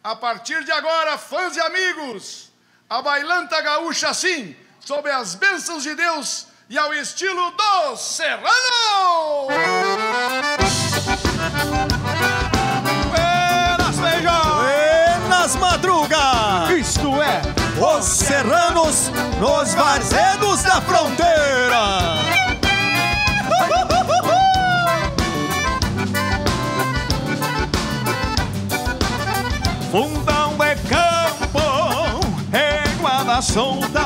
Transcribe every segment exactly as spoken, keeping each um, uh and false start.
A partir de agora, fãs e amigos, a bailanta gaúcha sim, sob as bênçãos de Deus e ao estilo do Serrano! Buenas, feijão! Buenas madrugas! Isto é, os serranos nos varzedos da fronteira! Fundão de campo, égua solta,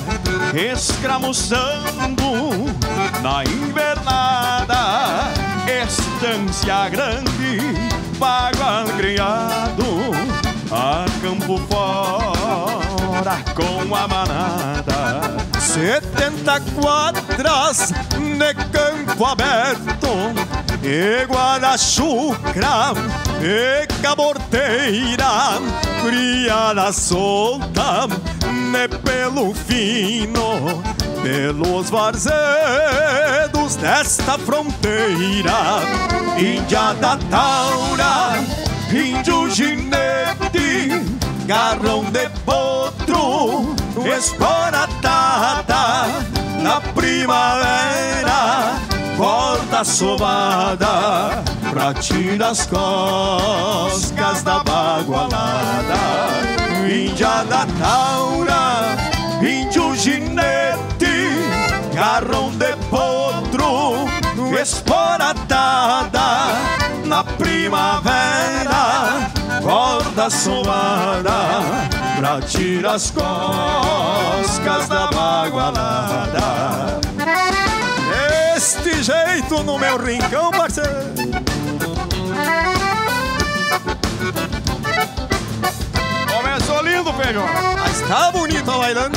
escramuçando na invernada, estância grande, bagual criado, a campo fora com a manada. Setenta quadras de campo aberto, e guarda-chucra, e caborteira, criada solta, de pelo fino, pelos varzedos desta fronteira. Índia da taura, índio ginete, garrão de potro, esporatada, na primavera, corda sovada, pra tirar as coscas da bagualada. Índia da taura, índio ginete, garrão de potro, esporatada, na primavera, corda sovada, pra tirar as coscas da bagualada. Deste jeito no meu rincão, parceiro. Começou lindo, feijão. Mas tá bonito a bailanta.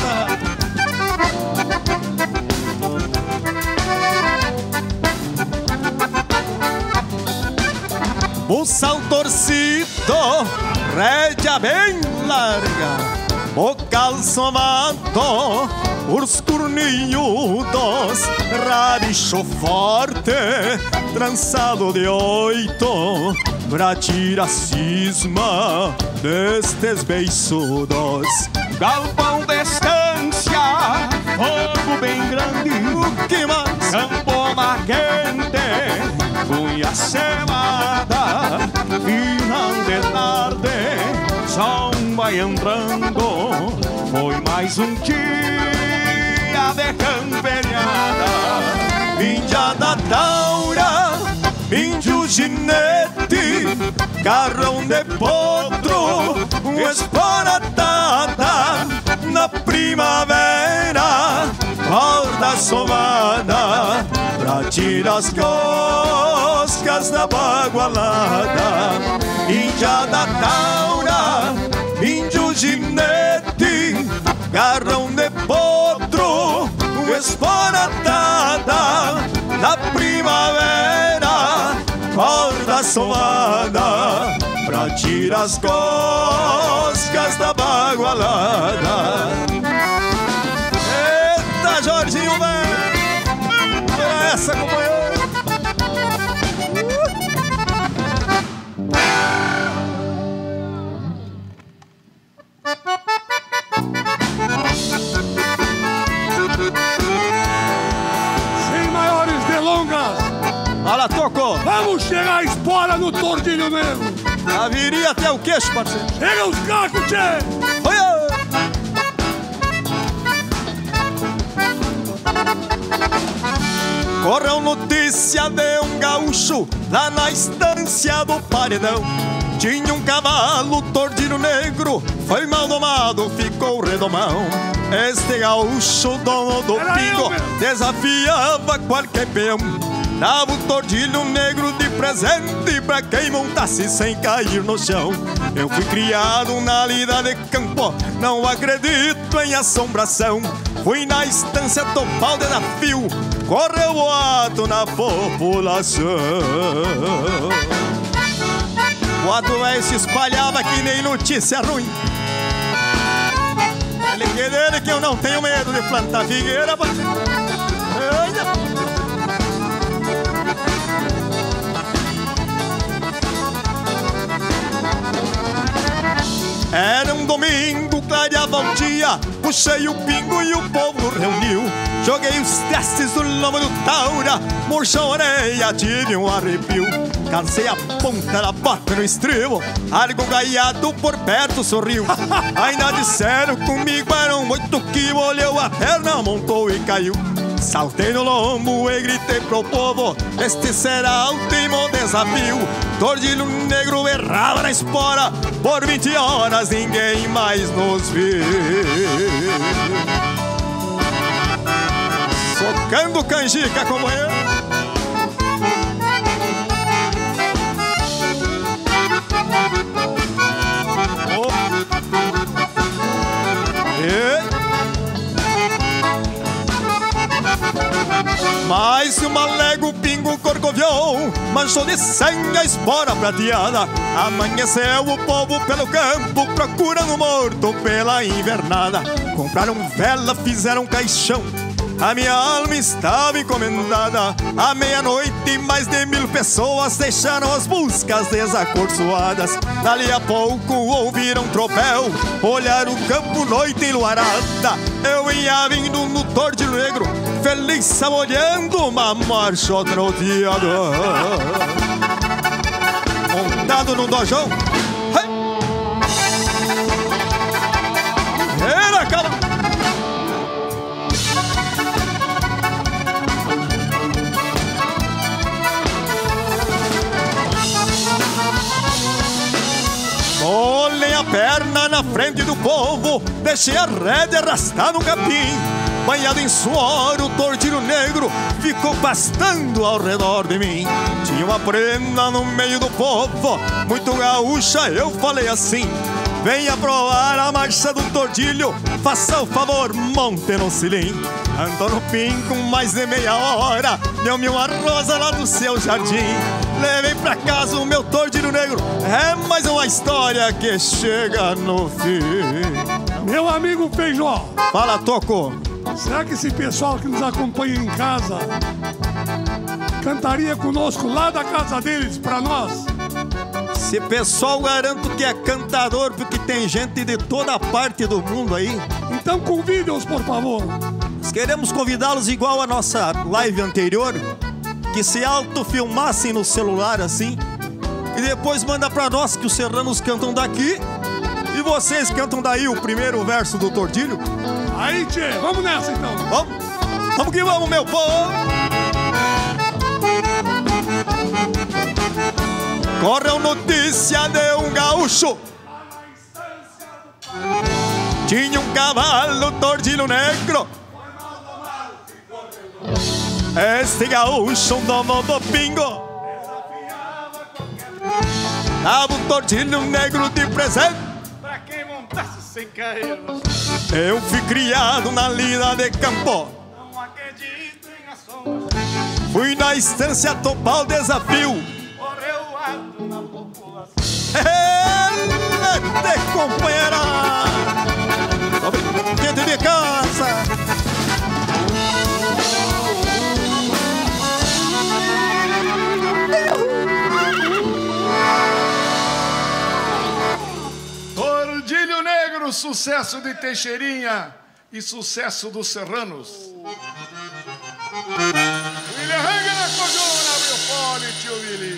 Buçal torcido, rédea bem larga, bocal somado, os corninhudos, rabicho forte, trançado de oito, pra tirar cisma destes beiçudos. Galpão de estância, fogo bem grande, O que mais? campona quente, cunha selada, final de tarde, sol vai entrando, foi mais um dia de camperiada. Índia da taura, índio ginete, garrão de potro, esporatada, na primavera, corda sovada, pra tirar as coscas da bagualada. Índia da taura, índio ginete, garrão de potro, esporatada, na primavera, corda sovada, pra tirar as coscas da bagualada. Eita, Jorginho, velho! Essa, companheiro! Sem maiores delongas, Fala, Toco! vamos chegar a espora no Tordilho Negro. Já viria até o queixo, parceiro! Chega os cacos, tchê! Olha! Correu notícia de um gaúcho lá na estância do paredão. Tinha um cavalo tordilho negro, foi mal domado, ficou redomão. Este gaúcho, dono do pingo, desafiava qualquer peão. Dava o tordilho negro de presente pra quem montasse sem cair no chão. Eu fui criado na lida de campo, não acredito em assombração. Fui na estância topal de navio, correu o ato na população. O ato velho se espalhava que nem notícia ruim. Ele que dele que eu não tenho medo de plantar figueira. Era um domingo, clareava o dia, puxei o pingo e o povo reuniu. Joguei os testes do lombo do taura, murchou a orelha, tive um arrepio. Cansei a ponta da bota no estribo, algo gaiado por perto sorriu. Ainda disseram comigo, eram muito que molhou a perna, montou e caiu. Saltei no lombo e gritei pro povo, este será o último desafio. Tordilho negro errava na espora, por vinte horas ninguém mais nos viu. Socando canjica como eu. Oh. E... mais uma légua, o pingo corcoviou, manchou de sangue a espora prateada. Amanheceu o povo pelo campo, procurando morto pela invernada. Compraram vela, fizeram caixão, a minha alma estava encomendada. À meia-noite, mais de mil pessoas deixaram as buscas desacorçoadas. Dali a pouco ouviram tropel, olharam o campo, noite enluarada. Eu ia vindo no Tordilho negro, feliz saboreando uma marcha troteada. Montado no dojão, era cara. Olhei a perna na frente do povo, deixei a rédea arrastar no capim. Banhado em suor, o Tordilho negro ficou pastando ao redor de mim. Tinha uma prenda no meio do povo, muito gaúcha, eu falei assim: venha provar a marcha do Tordilho, faça o favor, monte no cilim. Andou no pin com mais de meia hora, deu-me uma rosa lá do seu jardim. Levei pra casa o meu Tordilho negro, é mais uma história que chega no fim. Meu amigo Feijó, fala, Toco. Será que esse pessoal que nos acompanha em casa cantaria conosco lá da casa deles pra nós? Esse pessoal garanto que é cantador, porque tem gente de toda parte do mundo aí. Então convide-os, por favor. Nós queremos convidá-los igual a nossa live anterior, que se autofilmassem no celular assim, e depois manda pra nós, que os serranos cantam daqui e vocês cantam daí o primeiro verso do Tordilho. Aí, tchê, vamos nessa então. Vamos, vamos que vamos, meu povo. Correu notícia de um gaúcho, tinha um cavalo Tordilho negro. Este gaúcho, um dono do pingo, dava um Tordilho negro de presente pra quem montasse sem cair. Eu fui criado na lida de campo, Não acredito em ações, fui na estância topar o desafio. morreu alto na população. Ele te companheira, dentro de casa. Tordilho negro, sucesso de Teixeirinha e sucesso dos serranos. William Hang na cordona, meu fone, tio Willy.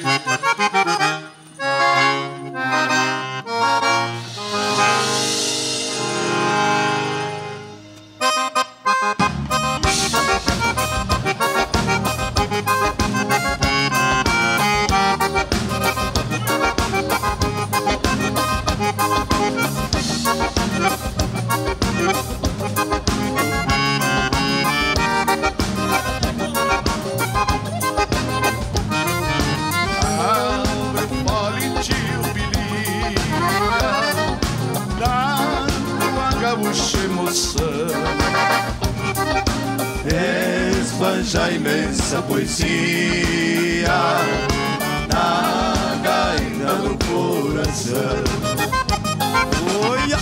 Esbanja imensa poesia na gaita do coração. Olha!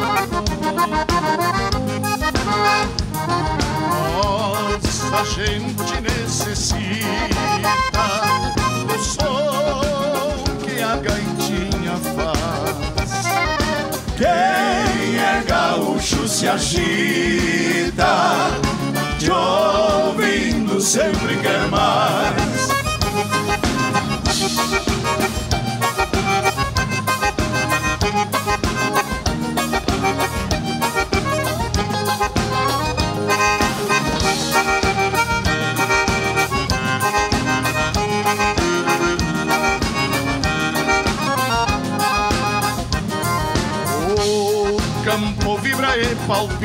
Nossa gente necessita do som que a gaitinha faz. Quem é gaúcho se agita, te ouvindo sempre quer mais. E palpita,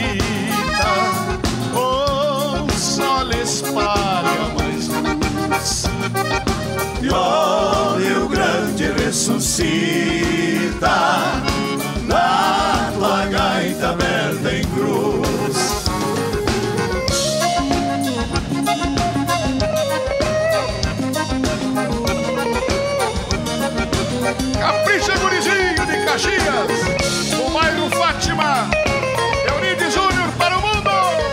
o sol espalha mais luz e o Rio Grande ressuscita na tua gaita aberta em cruz. Capricha, gurizinho de Caxias, o bairro Fátima, Eurides Júnior para o mundo.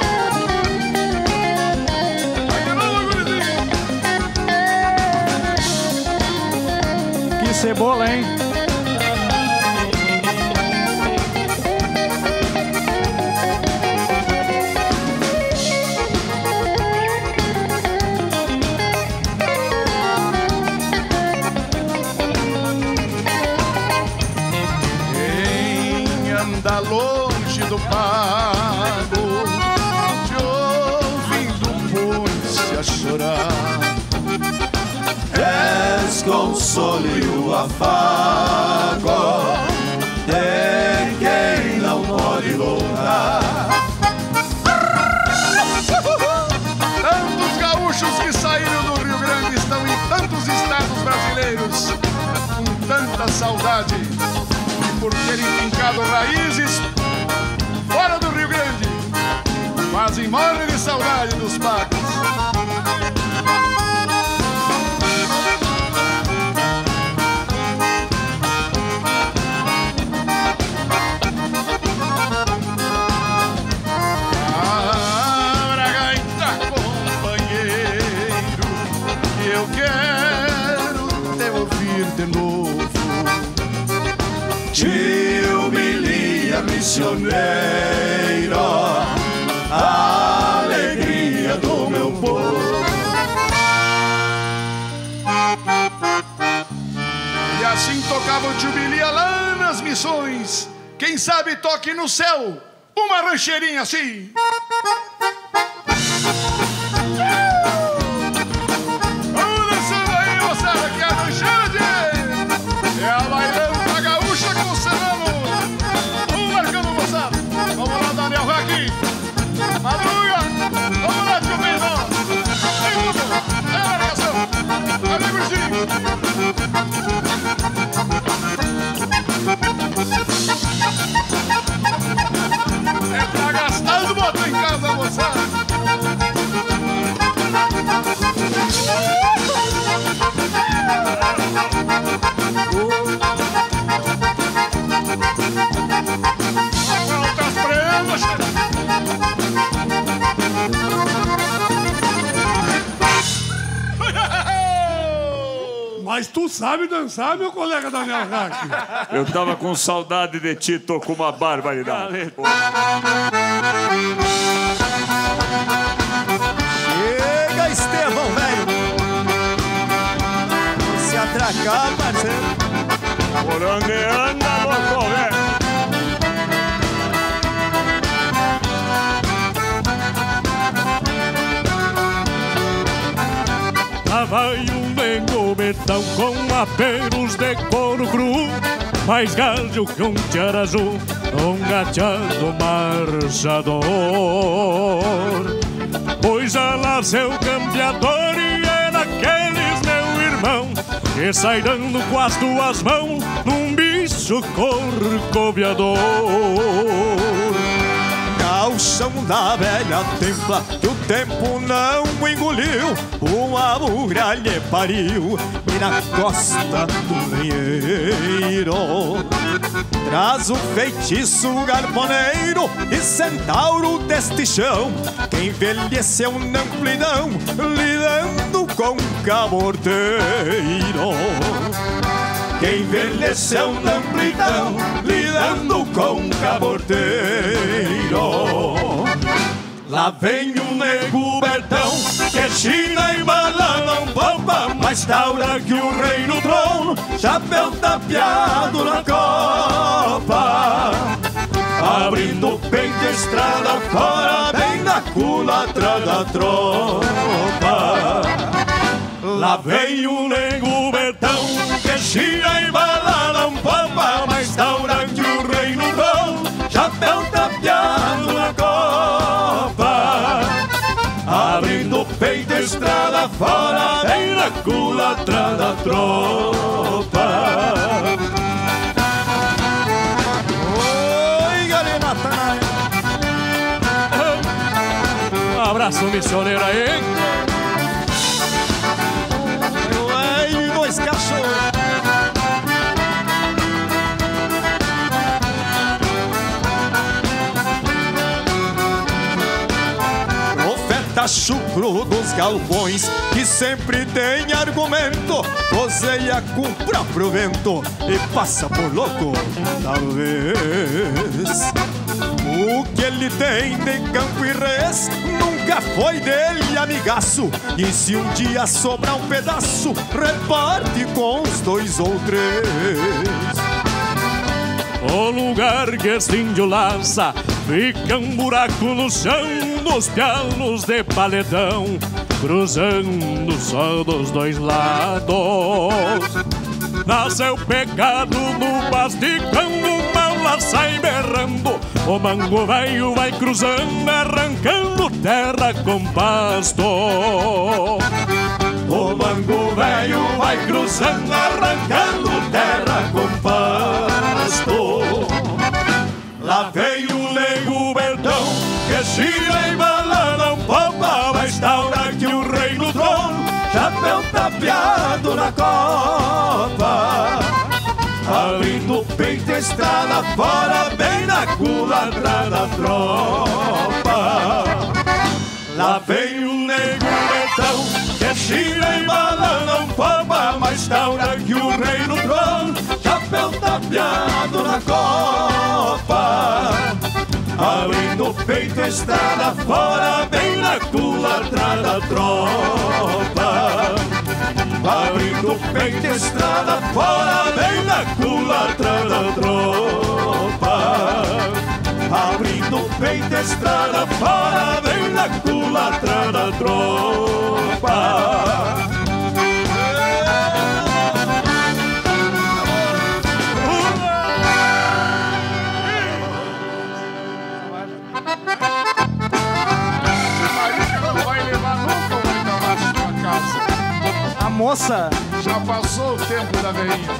Vai de novo, gurizinho. Que cebola, hein? Anda longe do pago, te ouvindo põe-se a chorar. És consolo e o afago de quem não pode voltar. Tantos gaúchos que saíram do Rio Grande estão em tantos estados brasileiros com tanta saudade, por terem fincado raízes fora do Rio Grande, quase morrem de saudade dos pacos. Abra a gaita, companheiro, que eu quero te ouvir de novo. Tio Bilia missioneiro, a alegria do meu povo. E assim tocava o tio Bilia lá nas missões. Quem sabe toque no céu uma rancheirinha assim. Vamos dançando aí, moçada, que a rancheira é a bailanta gaúcha com o serrano. Vamos marcando, moçada. Vamos lá, Daniel Raque. Madruga. Vamos lá, tio Bento. Vem, Dudu. É a marcação. Cadê, Gurzinho? É pra gastar os botos em casa, moçada. Outras prendas, Mas tu sabe dançar, meu colega Daniel Raque? Eu tava com saudade de ti, tô com uma barbaridade. Chega, Estevão, velho. Se atracar, parceiro. Por onde anda, louco, velho? Lá vai um nego betão com aperos de couro cru, mais galho que um tiarazu, um gateado marchador. Pois lá seu campeador e é daqueles meu irmão, que sai dando com as duas mãos num bicho corcoviador. gauchão da velha templa que o tempo não engoliu, uma muralha pariu e na costa do lenheiro traz o feitiço garponeiro e centauro deste chão que envelheceu na amplidão lidando com caborteiro. Que envelheceu na amplidão lidando com caborteiro. Lá vem um nego Bertão que China e bala não poupa, mas taura que o rei no trono, chapéu tapeado na copa, abrindo o peito estrada fora, bem na culatra da tropa. Lá vem um nego Bertão que China e bala não poupa, mas taura que o rei no trono, chapéu tapeado na copa, abrindo o peito estrada fora, bem na culatra da tropa. Oi, galera, Um abraço, missioneiro aí. Oi, dois cachorros. Profeta chucro dos galpões que sempre tem argumento, cozeia com o próprio vento e passa por louco, talvez. O que ele tem de campo e res nunca foi dele amigaço, e se um dia sobrar um pedaço, reparte com os dois ou três. O lugar que esse índio laça fica um buraco no chão, nos pianos de paletão, cruzando só dos dois lados. Nasceu pecado no pasto e quando uma lá sai berrando, o mango velho vai cruzando, arrancando terra com pasto. O mango velho vai cruzando, arrancando terra com pasto. Lá vem o nego Bertão que China e bala não poupa, mas taura que o rei no trono, chapéu tapeado na copa, abrindo o peito estrada fora, bem na culatra da tropa. Lá vem o nego Bertão que China e bala não poupa, mas taura que o rei no trono, chapéu tapeado na copa, abrindo o peito estrada fora, bem na culatra da tropa. Abrindo o peito estrada fora, bem na culatra da tropa. Abrindo o peito estrada fora, bem na culatra da tropa. A moça já passou o tempo da veinha.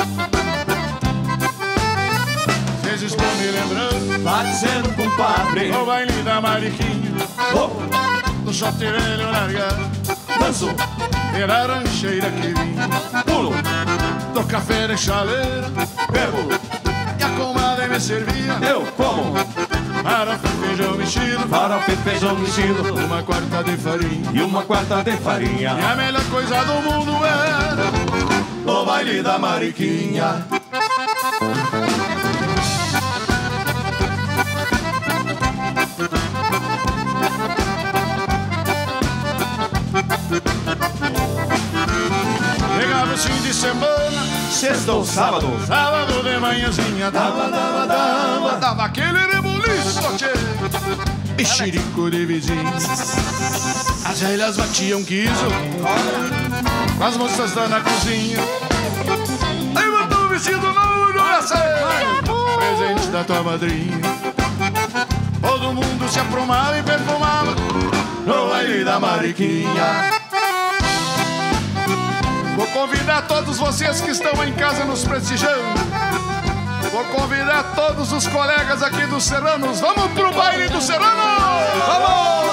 Vocês estão me lembrando? vai dizendo, compadre, O baile da Mariquinha, oh, do chotirelho largado, danço, era a rancheira que vinha, pulo, do café de chaleira, bebo, e a comadre me servia eu como, farofa e feijão mexido, farofa e feijão mexido, uma quarta de farinha. e uma quarta de E farinha. a melhor coisa do mundo era O baile da Mariquinha. Chegava o fim de semana, Sexta ou sábado, sábado de manhãzinha, dava, dava, dava, dava aquele rebuliço, tchê, mexerico de vizinhos. As velhas batiam quiso, com as moças lá na cozinha. Aí botou o vestido novo, presente da tua madrinha. Todo mundo se aprumava e perfumava no baile da Mariquinha. Vou convidar todos vocês que estão em casa nos prestigiando Vou convidar todos os colegas aqui dos Serranos. Vamos pro baile do Serrano! Vamos!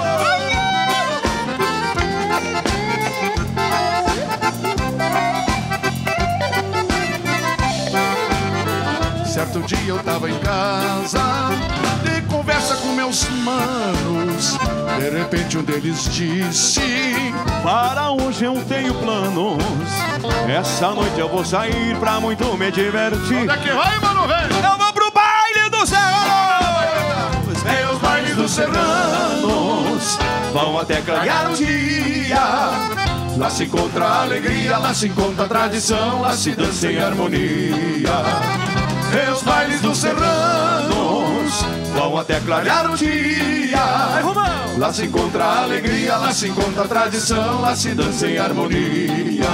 Certo dia eu tava em casa, de conversa com meus manos. De repente um deles disse: para hoje eu tenho planos. Essa noite eu vou sair pra muito me divertir. Onde é que vai, mano, velho? Eu vou pro baile dos Serranos. Meus bailes dos Serranos vão até clarear o dia. Lá se encontra a alegria, lá se encontra a tradição, lá se dança em harmonia. Meus bailes dos Serranos vão até clarear o dia. Lá se encontra a alegria, lá se encontra a tradição, lá se dança em harmonia.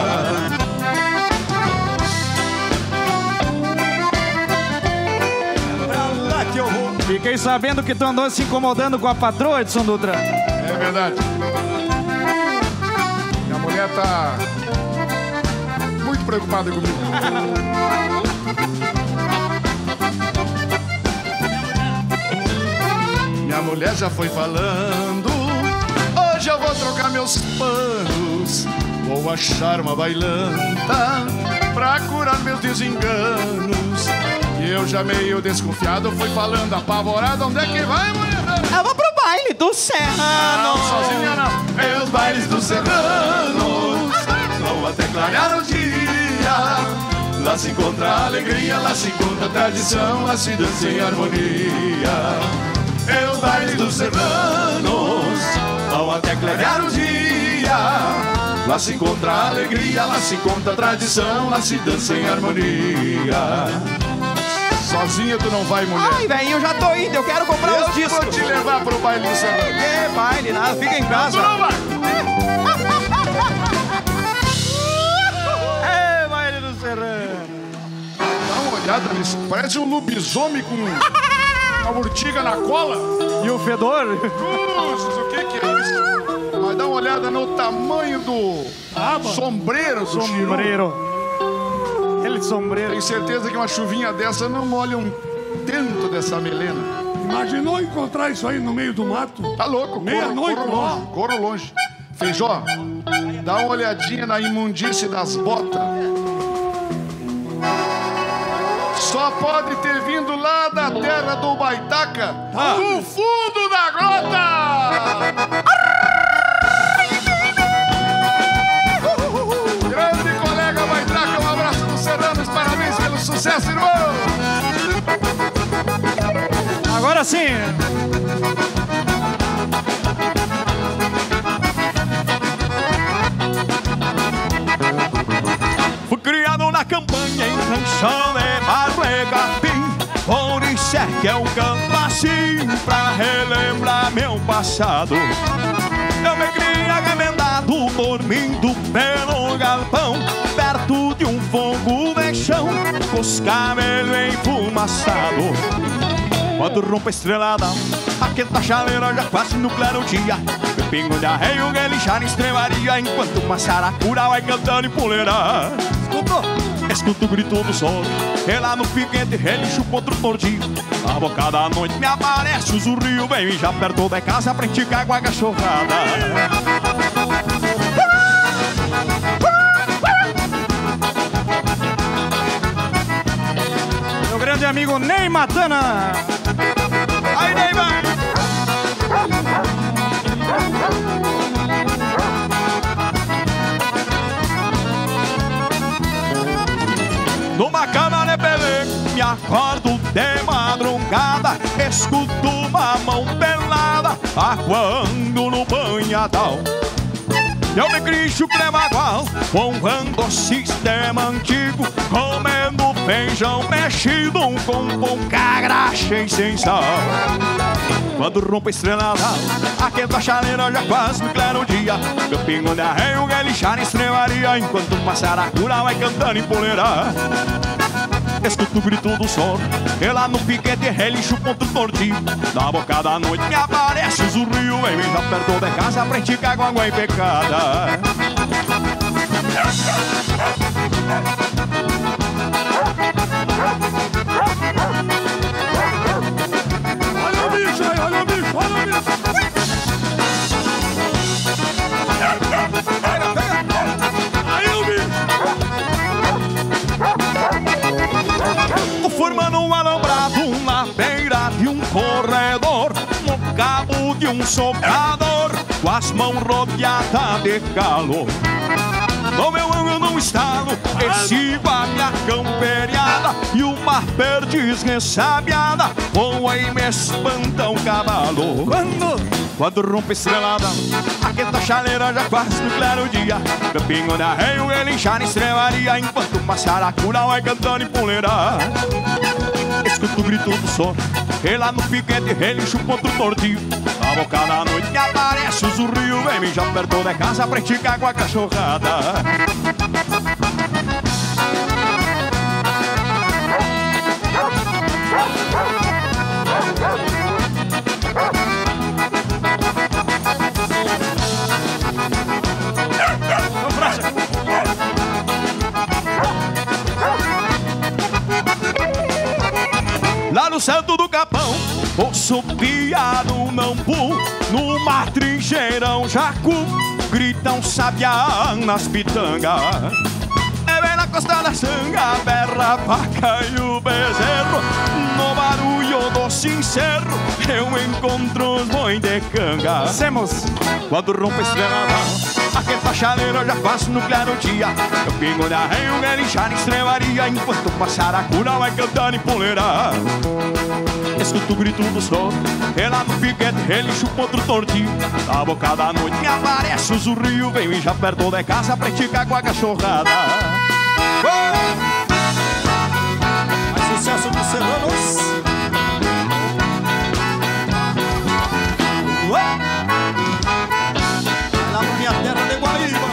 Fiquei sabendo que tu andou se incomodando com a patroa, Edson Dutra. É verdade. Minha mulher tá muito preocupada comigo. Minha mulher já foi falando: hoje eu vou trocar meus panos, vou achar uma bailanta pra curar meus desenganos. E eu já meio desconfiado fui falando apavorado: onde é que vai, mulher? Eu vou pro baile do Serrano. Não, sozinha não. Meus bailes dos Serranos vão até clarear o dia. Lá se encontra a alegria, lá se encontra a tradição, lá se dança em harmonia. Meus bailes dos Serranos vão até clarear o dia. Lá se encontra a alegria, lá se encontra a tradição, lá se dança em harmonia. Sozinha tu não vai, mulher. Ai, velho, eu já tô indo, eu quero comprar Eu os discos. vou te levar pro baile do Serrano. Que baile, nada, fica em casa. Tu não vai. É, baile do Serrano. Dá uma olhada nisso. Parece um lobisomem com uma urtiga na cola. E o fedor? Cruzes, o que que é isso? Mas dá uma olhada no tamanho do Ah, sombreiro do Chiru. Sombreiro. Ele sombreiro. Tenho certeza que uma chuvinha dessa não molha um tento dessa melena. Imaginou encontrar isso aí no meio do mato? Tá louco? Meia-noite, corro longe, corro longe. Feijó, dá uma olhadinha na imundície das botas. Só pode ter vindo lá da terra do Baitaca, Ah. do fundo da grota! Grande colega Baitaca, um abraço dos Serranos, parabéns pelo sucesso, irmão! Agora sim. Fui criado na campanha em canção de Marregapim. Por isso é que eu canto assim pra relembrar meu passado. Eu me criei remendado, dormindo pelo galpão, perto de um fogo de chão, com os cabelos enfumaçados. Quando rompe a estrelada, a quenta chaleira já quase no claro dia. O pingo de arreio relinchar em estrevaria, enquanto uma saracura vai cantando em puleira. Escutou? Escuto o grito do sol, e lá no piquete relincho contra o tordinho. Na boca da noite me aparece o zurrio, bem já perto da casa pra enticar com a cachorrada. Meu grande amigo Ney Matana. Aí, Neymar! Numa cama de peleco, me acordo de madrugada, escuto uma mão pelada aguando no banhadão. Eu me cricho cremagual, honrando o sistema antigo, comendo feijão mexido com pouca graxa e sem sal. Quando rompe a estrelada, aquenta a chaleira já quase no claro dia. Meu pingo de arreio relinchar em estrevaria, enquanto uma saracura vai cantando em puleira. Escuto o grito do sol, e lá no piquete relincho contra o tordinho. Na boca da noite me aparece o zurrio, vem já perto da casa pra enticar com água empecada. alambrado na beira de um corredor, no cabo de um socador, com as mãos rodeadas de calor. No meu ângulo não estalo, sigo a minha camperiada, e uma perdiz ressabiada voa e me espanta um cavalo. Quando? Quando rompe estrelada, aquela chaleira já quase no claro dia. Campinho da reio, ele já na estrevaria, enquanto uma saracura vai cantando em puleira. Escuto o grito do som, e lá no piquete relincho contra o tortinho. A boca da noite me aparece o zurrio, vem me já perto da casa pra esticar com a cachorrada. Lá no centro do capão, ouço piado nambu, numa trincheirão jacu, gritam sabiá nas pitangas. É bem na costa da sanga, berra a vaca e o bezerro, no barulho do sincero eu encontro os boi de canga. Semos. Quando rompe a estrela, aquela chaleira já faz no claro dia. Eu pingo da reio, ele já na estrevaria, enquanto passar a cura vai cantar em puleira. Escuto o grito do sol, e lá no piquete ele chupa outro tortinho. Na boca da noite me aparece o zurrio, vem e já perto de casa pra esticar com a cachorrada. Mais sucesso dos serranos. Lá na minha terra de Guaíba.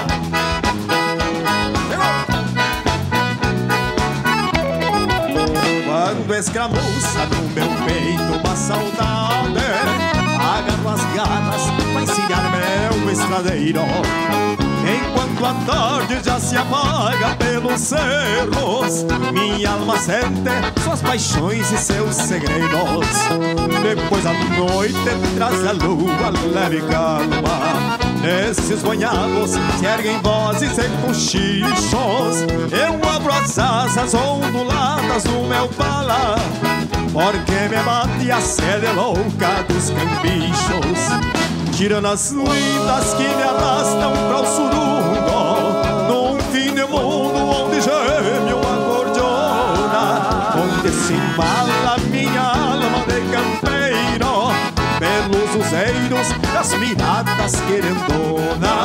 Quando escramuça no meu peito uma saudade, agarro as garras pra ensinar meu estradeiro. Enquanto a tarde já se apaga pelos cerros, minha alma sente suas paixões e seus segredos. Depois a noite traz a lua leve e calma, nesses banhados se erguem vozes e cochichos. Eu abro as asas onduladas do meu pala, porque me bate a sede louca dos cambichos. Tirando as lindas que me arrastam para o surungo, num fim de mundo onde geme uma cordiona, onde se embala minha alma de campeiro, pelos useiros das miradas querendonas.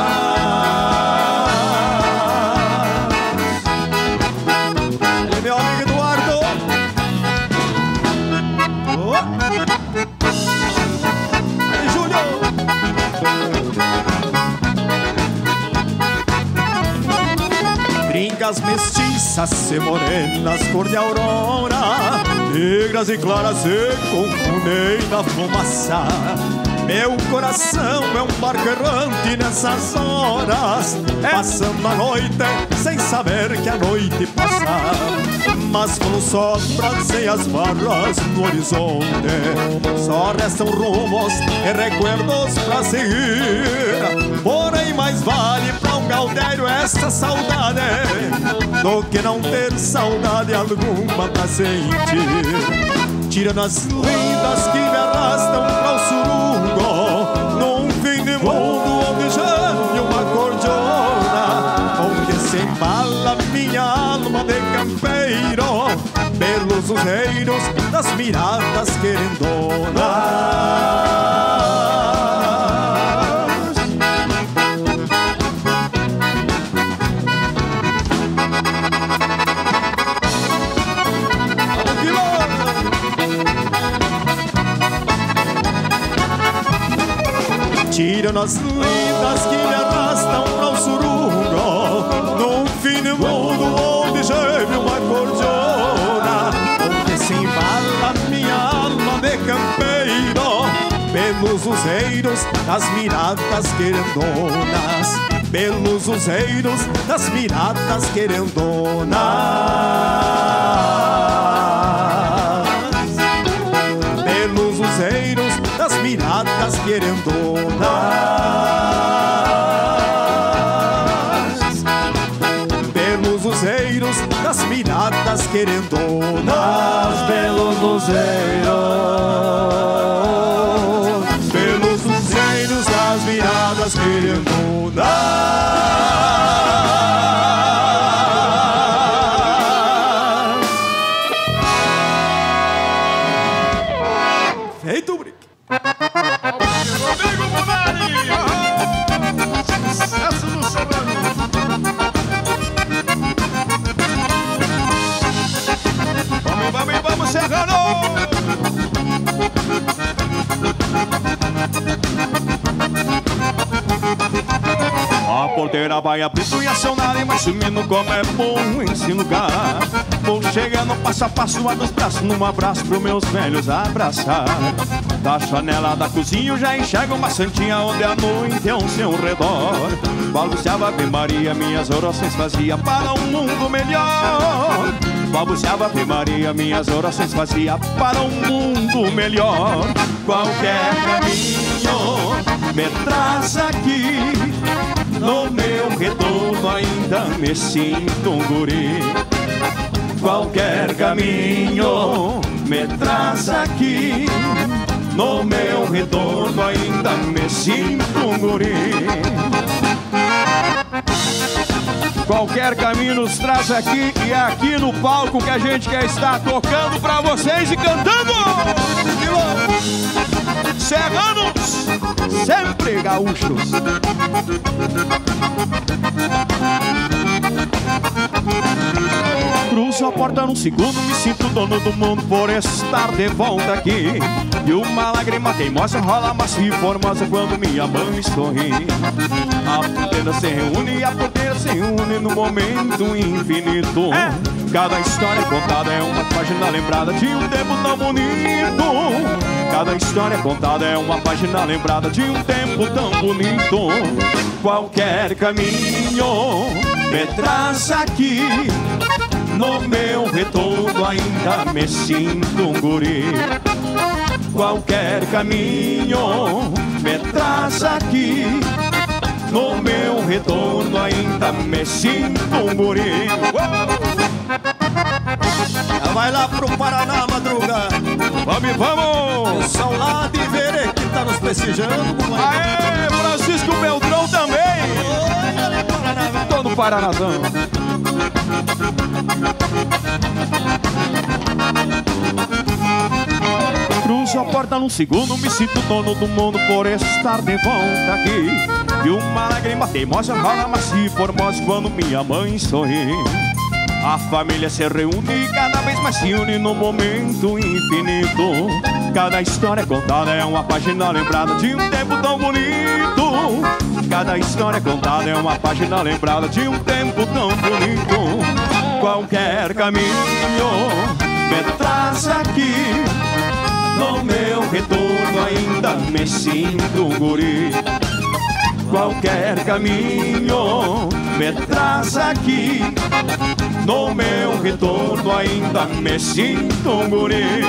Ele é meu amigo Eduardo. Oh. Brincas mestiças e morenas cor de aurora, negras e claras se confundem na fumaça. Meu coração é um barco errante nessas horas, passando a noite sem saber que a noite passa. Mas quando sombras e as barras no horizonte, só restam rumos e recuerdos pra seguir. Porém mais vale pra um gaudério esta saudade do que não ter saudade alguma pra sentir. Tirando as lindas que me arrastam pra o surungo, num fim de mundo onde geme uma cordiona, onde se embala minha alma de campeiro, pelos useiros das miradas querendonas. Tirando as lindas que me arrastam para o surungo, num fim de mundo onde geme uma cordiona, onde se embala minha alma de campeiro, pelos useiros das miradas querendonas, pelos useiros das miradas querendonas. Pelos useiros das miradas querendonas, pelos useiros das miradas querendonas, pelos cruzeiros, pelos luzeiros das viradas querendo dar. Feito, Brick. Rodrigo Munari! Sucesso do Serrano! Vamos, vamos, vamos, Serrano! A porteira vai abrindo e acionar, mas menino como é bom esse lugar. Vou chegando passo a passo, a dos braços, num abraço pros meus velhos abraçar. Da janela da cozinha eu já enxergo uma santinha onde a noite é ao seu redor. Balbuciava Ave Maria, minhas orações fazia para um mundo melhor. Balbuciava Ave Maria, minhas orações fazia para um mundo melhor. Qualquer caminho me traz aqui, no meu retorno ainda me sinto um guri. Qualquer caminho me traz aqui, no meu retorno ainda me sinto um guri. Qualquer caminho nos traz aqui, e é aqui no palco que a gente quer estar tocando pra vocês e cantando. Serranos, sempre gaúchos. Cruzo a porta num segundo, me sinto dono do mundo por estar de volta aqui. E uma lágrima teimosa rola macia e formosa quando minha mãe sorri. A porteira se reúne e a porteira se une no momento infinito. Cada história contada é uma página lembrada de um tempo tão bonito. Cada história contada é uma página lembrada de um tempo tão bonito. Qualquer caminho me traz aqui, no meu retorno ainda me sinto um guri. Qualquer caminho me traz aqui, no meu retorno ainda me sinto um guri. Vai lá pro Paraná, Madruga. Vamos, vamos! Pessoal lá de Verê que tá nos prestigiando. Aê, Francisco Beltrão também! Tô no Paranazão. Cruzo a porta num segundo, me sinto dono do mundo por estar de volta aqui. E uma lágrima teimosa rola macia e formosa quando minha mãe sorri. A família se reúne e cada vez mais se une no momento infinito. Cada história contada é uma página lembrada de um tempo tão bonito. Cada história contada é uma página lembrada de um tempo tão bonito. Qualquer caminho me traz aqui, no meu retorno ainda me sinto um guri. Qualquer caminho me traz aqui, no meu retorno ainda me sinto um guri.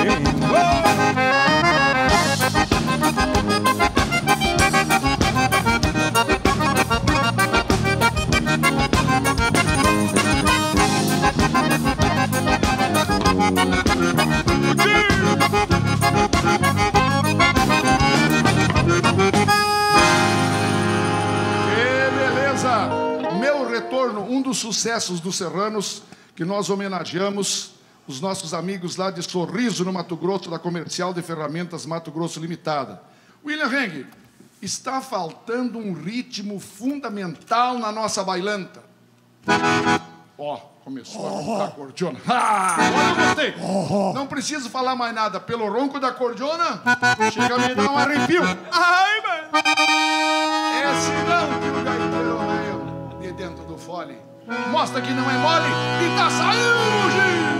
Meu Retorno, um dos sucessos dos Serranos, que nós homenageamos os nossos amigos lá de Sorriso, no Mato Grosso, da Comercial de Ferramentas Mato Grosso Limitada. William Heng, está faltando um ritmo fundamental na nossa bailanta. Ó, oh, começou a cantar a cordiona. Ah, agora eu gostei. Não preciso falar mais nada. Pelo ronco da cordiona, chega a me dar um arrepio. Ai, mano. É sinal que o gaiteiro veio de dentro do fole. Mostra que não é mole e tá saindo, Gil.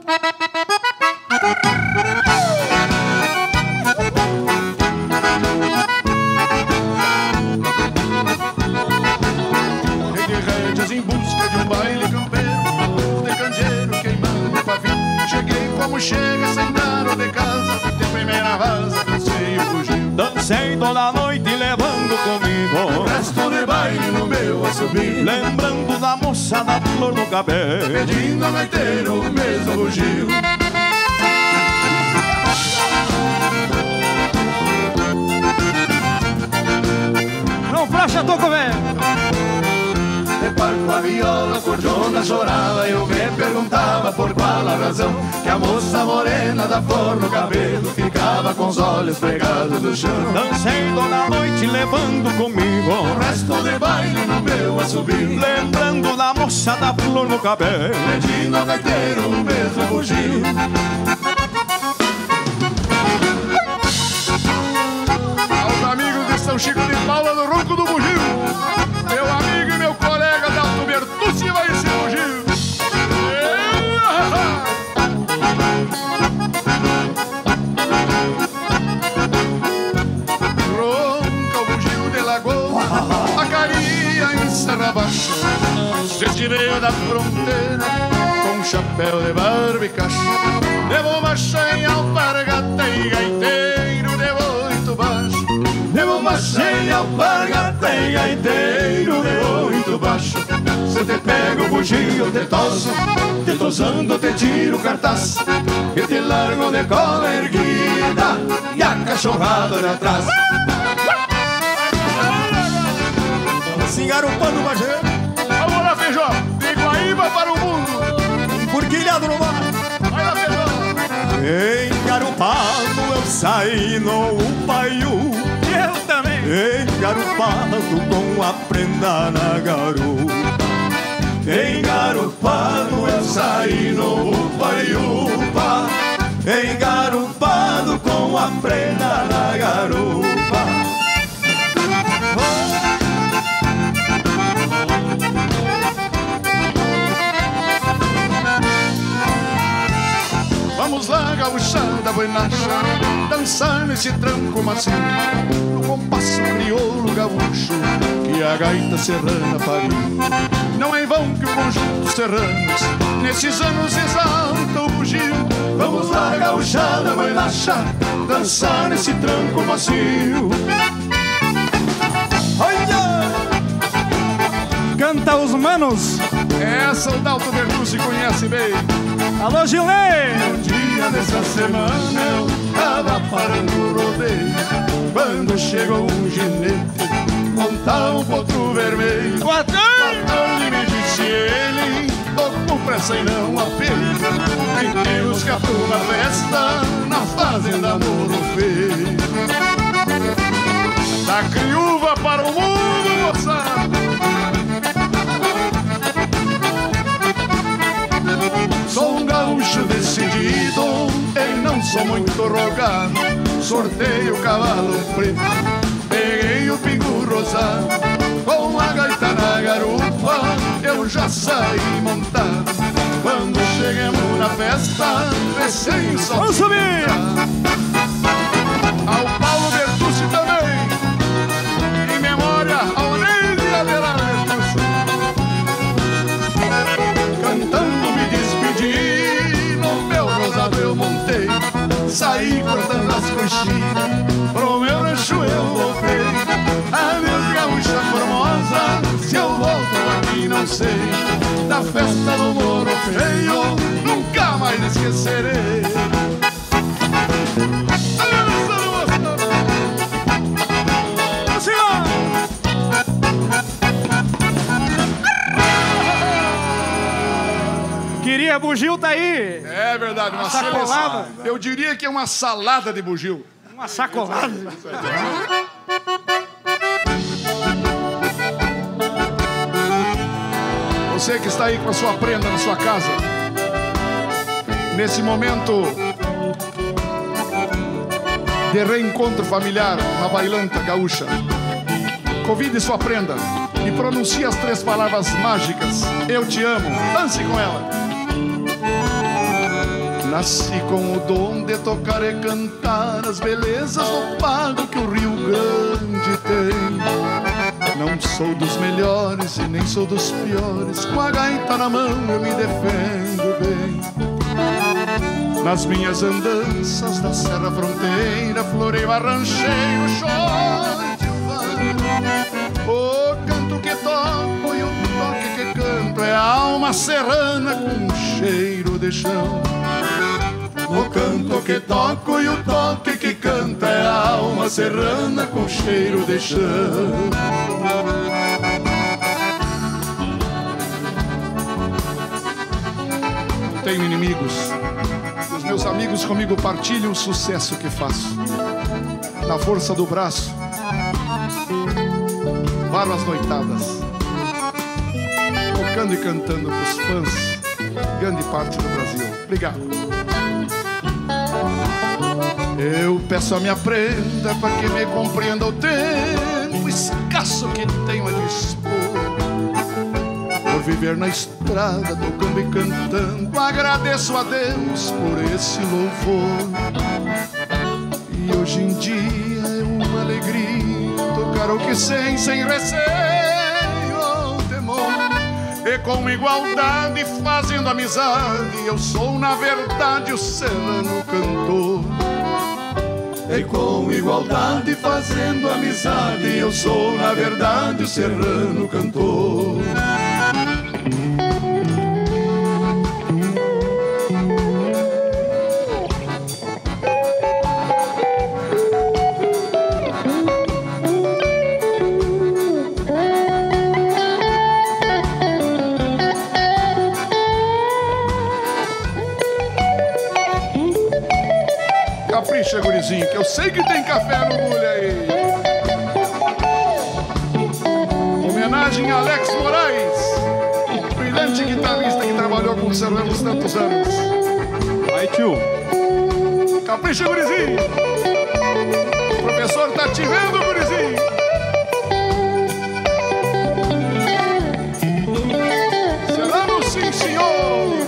Em busca de um baile campeiro, de candeeiro queimando pavio. Cheguei como chega, sem dar de casa, de primeira vaza, dancei o bugio. Dancei toda a noite levando comigo o resto de baile no meu assobio. Lembrando da moça da flor no cabelo, pedindo ao gaiteiro o mesmo bugio. viola, a cordona chorava. Eu me perguntava por qual a razão que a moça morena da flor no cabelo ficava com os olhos pregados no chão. Dancei toda a noite levando comigo o resto de baile no meu assobio, lembrando da moça da flor no cabelo, pedindo ao gaiteiro o mesmo bugio. Aos amigos de São Chico de Paula no ronco do bugio, meu amigo e meu colega Dalto Bertucci vai esse bugio. Ronca o bugio de Lagoa, a carinha em Serra Baixa, cestineio da fronteira com chapéu de barba e caixa, de bombacha em alpargata e gaiteiro de oito baixo, de bombacha em alpargata e gaiteiro de oito baixo. Se te pego o bugio, eu te toso, te tosando te tiro o cartaz, e te largo de cola erguida e a cachorrada de atrás. assim garopando o Bagé. Vamos lá, Feijó, de Guaíba para o mundo, Porquilhado no mar. vai lá, Feijó. Engarupado eu saí no Upaiú, Eu também. engarupado com a prenda na garupa. Engarupado eu saí no Upaiúpa, Engarupado com a prenda na garupa. Vamos lá, gauchada buenacha, dançar nesse tranco macio, no compasso crioulo gaúcho que a gaita serrana pariu. Não é em vão que o conjunto serranos nesses anos exalta o bugio. vamos lá, gauchada buenacha, dançar nesse tranco macio. Canta os manos. Essa o Dalto Bertucci conhece bem. Alô, Gilney. Um dia dessa semana eu tava parando o rodeio, quando chegou um ginete, montar um potro vermelho. Boa tarde. Quando me disse ele, tô com pressa e não apelo, vem te buscar pra uma festa na fazenda Morro Feio. Da criúva para o mundo, moçada. Sou um gaúcho decidido e não sou muito rogado. Sorteio o cavalo preto, peguei o pingo rosado, com a gaita na garupa eu já saí montado. Quando chegamos na festa, recém o sol. Vamos subir. Ao Paulo Bertucci também, em memória ao Ney de Adelantos. Cantando me despedi, no meu rosado eu montei, saí cortando as coxinhas, pro meu rancho eu voltei. Adeus gaúcha formosa, se eu volto aqui não sei, da festa do Morro Feio nunca mais esquecerei. Queria bugio, tá aí. É verdade, uma Sacolada. seleção. Eu diria que é uma salada de bugio. Uma sacolada. Você que está aí com a sua prenda na sua casa, nesse momento de reencontro familiar na bailanta gaúcha, convide sua prenda e pronuncie as três palavras mágicas: eu te amo. Dance com ela. Nasci com o dom de tocar e cantar as belezas do pago que o Rio Grande tem. Não sou dos melhores e nem sou dos piores, com a gaita na mão eu me defendo bem. Nas minhas andanças da Serra Fronteira, floreio a rancheiro, choro de uva. O canto que toco e o toque que canto é a alma serrana com cheiro de chão. O canto que toco e o toque que canta é a alma serrana com cheiro de chão. tenho inimigos. E os meus amigos comigo partilham o sucesso que faço. Na força do braço, varo as noitadas, tocando e cantando pros fãs, grande parte do Brasil. Obrigado. Eu peço a minha prenda para que me compreenda o tempo escasso que tenho a dispor. Por viver na estrada, tocando e cantando, agradeço a Deus por esse louvor. E hoje em dia é uma alegria tocar o que sei, sem receio ou temor. E com igualdade, fazendo amizade, eu sou na verdade o serrano cantor. E com igualdade, fazendo amizade, eu sou na verdade o serrano cantor. Capricha, gurizinho, que eu sei que tem café no bulho aí. Homenagem a Alex Moraes, brilhante guitarrista que trabalhou com os serranos tantos anos. Vai, tio. Capricha, gurizinho. O professor tá te vendo, gurizinho. Serrano, sim, senhor.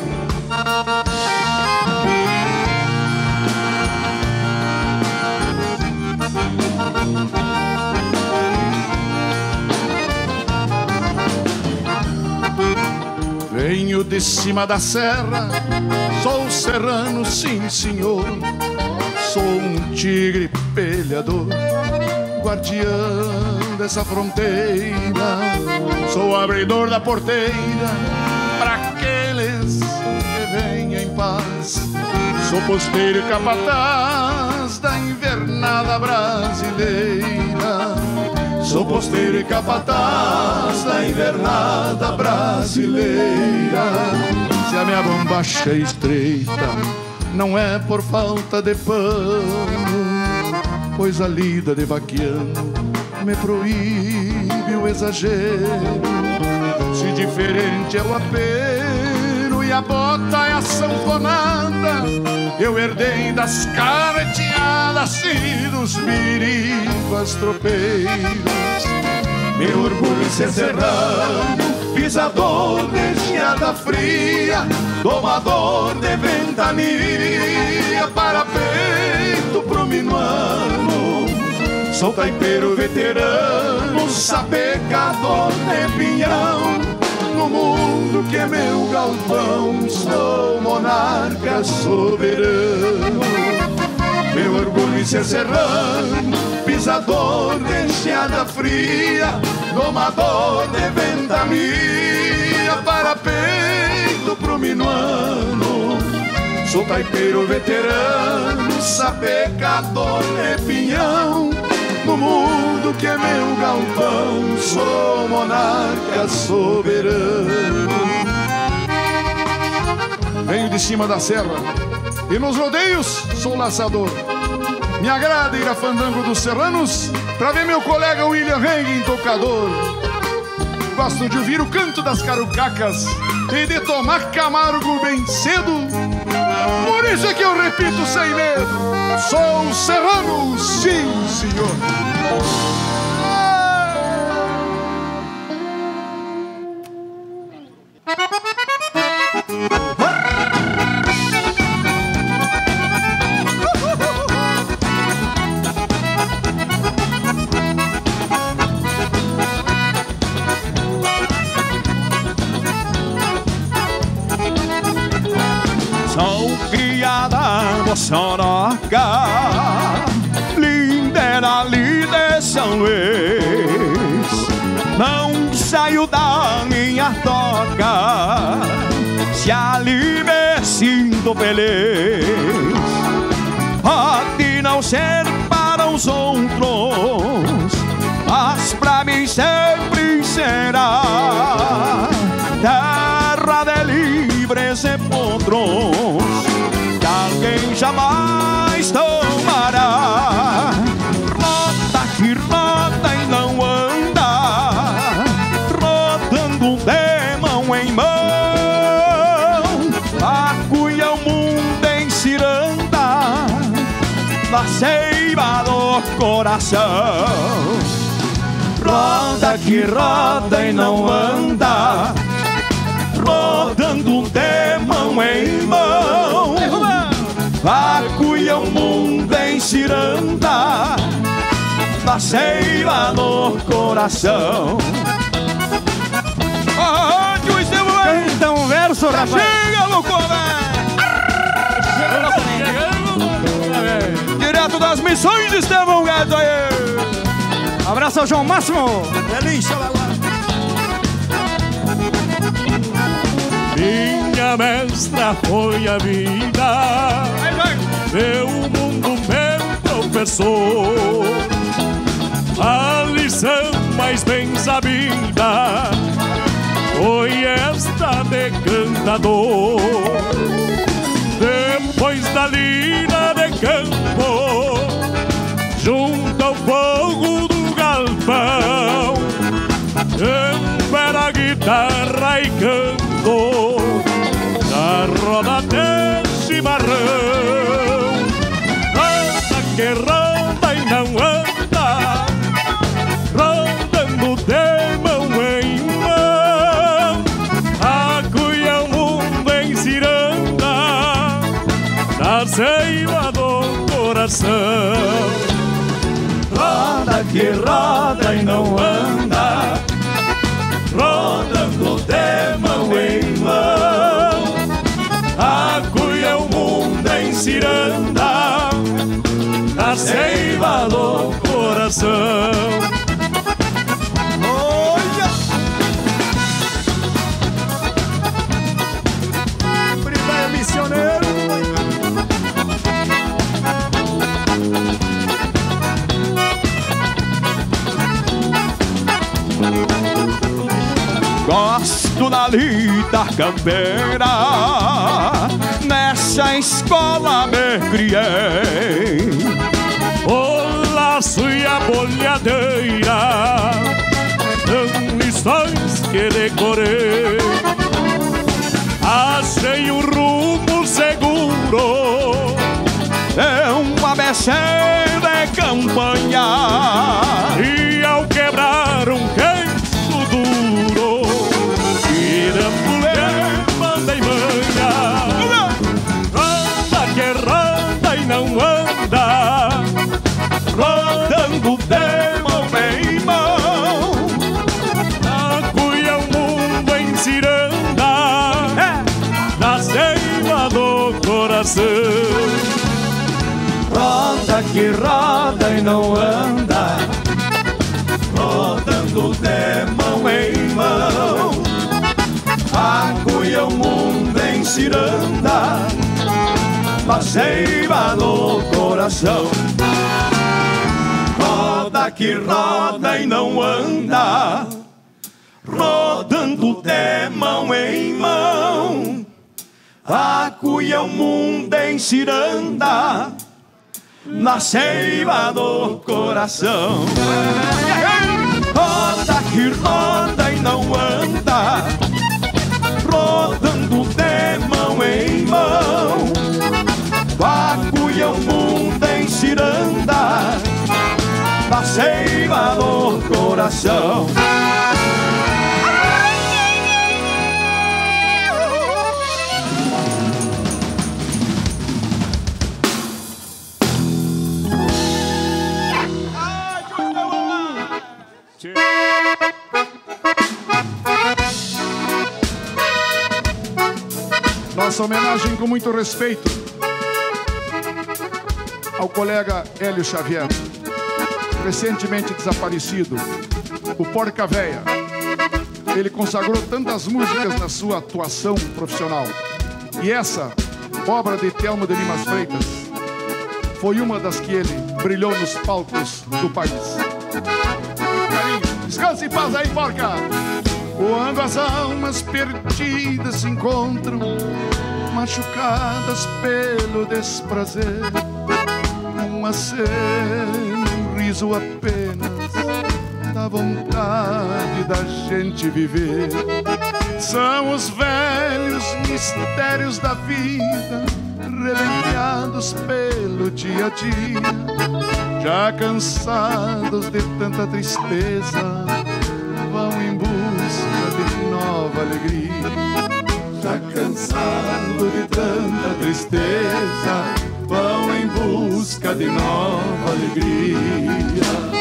Venho de cima da serra, sou serrano, sim senhor. Sou um tigre peleador, guardião dessa fronteira. Sou abridor da porteira para aqueles que vêm em paz. Sou posteiro e capataz da invernada brasileira. Sou posteiro e capataz da invernada brasileira. Se a minha bombacha é estreita, não é por falta de pano, pois a lida de vaquiano me proíbe o exagero. Se diferente é o apelo e a bota é a sanfonada, eu herdei das carreteadas e dos miriguas tropeiros. Meu orgulho é ser serrano, pisador de geada fria, domador de ventania, para peito pro minuano. Sou taipeiro veterano, sapecador de pinhão, no mundo que é meu galpão, sou monarca soberano. Meu orgulho em ser serrano, pisador de geada fria, domador de ventania, para peito pro minuano. Sou taipeiro veterano, sapecador de pinhão, no mundo que é meu galpão, sou monarca soberano. Venho de cima da serra e nos rodeios sou laçador. Me agrada ir a fandango dos serranos pra ver meu colega William Hengen tocador. Gosto de ouvir o canto das carucacas e de tomar Camargo bem cedo. Por isso é que eu repito sem medo, sou serrano, sim senhor. Soroca, linda ali de São Luís, não saio da minha toca, se ali me sinto feliz. Pode não ser para os outros, mas pra mim sempre será terra de livres e potros. jamais tomará. Roda que roda e não anda, rodando de mão em mão. A cuia o mundo em ciranda, na seiva do coração. Roda que roda e não anda, rodando de mão em mão. A cuia o mundo em ciranda, na seiva do coração. Canta um verso, rapaz. Chega, loucura! Direto das missões, Estevão Guedes aí. Abraço ao João Máximo. Delícia, minha mestra foi a vida, meu mundo, meu professor. A lição mais bem sabida foi esta de cantador. Depois da lida de campo, junto ao fogo do galpão, empera a guitarra e canto na roda de chimarrão. Roda que roda e não anda, rodando de mão em mão. A cuia o mundo em ciranda, na seiva do coração. Roda que roda e não anda, rodando de mão em mão. A cuia o mundo em ciranda, na seiva do coração. Olha! Primeiro missioneiro. Gosto da lida campeira, nessa escola me criei. O laço e a bolhadeira são lições que decorei. Achei um rumo seguro, é um A B C de campanha. E ao quebrar um queixo duro, mulher, manda e manha. Roda que roda e não anda, rodando de mão em mão. A cuia o mundo em ciranda, na seiva do coração. Roda que roda e não anda, rodando de mão em mão. A cuia o mundo em ciranda, na seiva do coração. Roda que roda e não anda, rodando de mão em mão. A cuia o mundo em ciranda, na seiva do coração. Roda que roda e não anda, rodando de mão em mão. A cuia o mundo em ciranda, na seiva do coração. Nossa homenagem com muito respeito ao colega Hélio Xavier, recentemente desaparecido, o Porca Véia. Ele consagrou tantas músicas na sua atuação profissional. E essa, obra de Telmo de Limas Freitas, foi uma das que ele brilhou nos palcos do país. Carinho, descanse em paz aí, Porca! Quando as almas perdidas se encontram machucadas pelo desprazer. Um aceno, um riso apenas, da vontade da gente viver. São os velhos mistérios da vida, relembrados pelo dia a dia. Já cansados de tanta tristeza, vão em busca de nova alegria. Já cansado de tanta tristeza, vão em busca de nova alegria.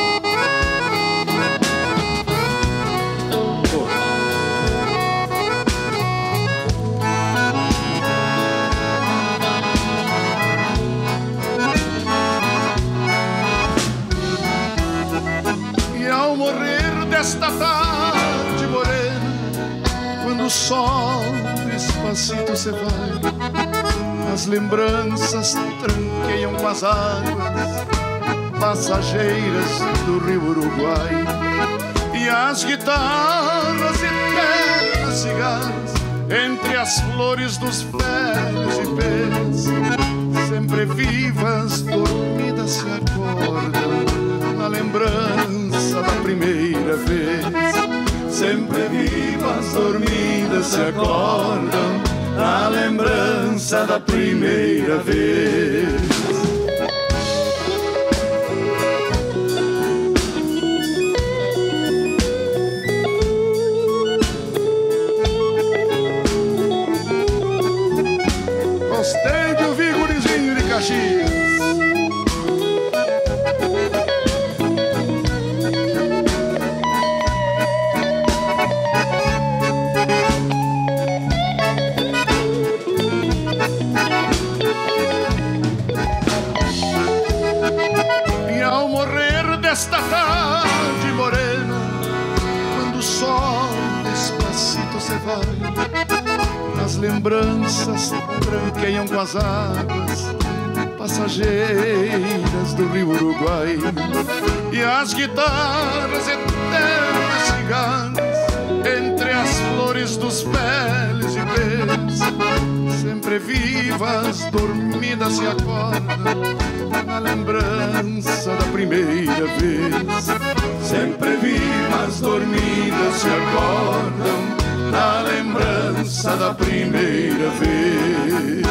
E ao morrer desta tarde morena, quando o sol despacito se vai, as lembranças tranqueiam com as águas passageiras do rio Uruguai. E as guitarras eternas cigarras entre as flores dos velhos ipês, sempre vivas, dormidas se acordam na lembrança da primeira vez. Sempre vivas, dormidas se acordam na lembrança da primeira vez. Gostei de ouvir gurizinho de Caxias. Esta tarde morena, quando o sol despacito se vai, as lembranças tranqueiam com as águas passageiras do rio Uruguai. E as guitarras eternas cigarras entre as flores dos velhos ipês, sempre vivas, dormidas se acordam na lembrança da primeira vez. Sempre vivas, dormidas se acordam na lembrança da primeira vez.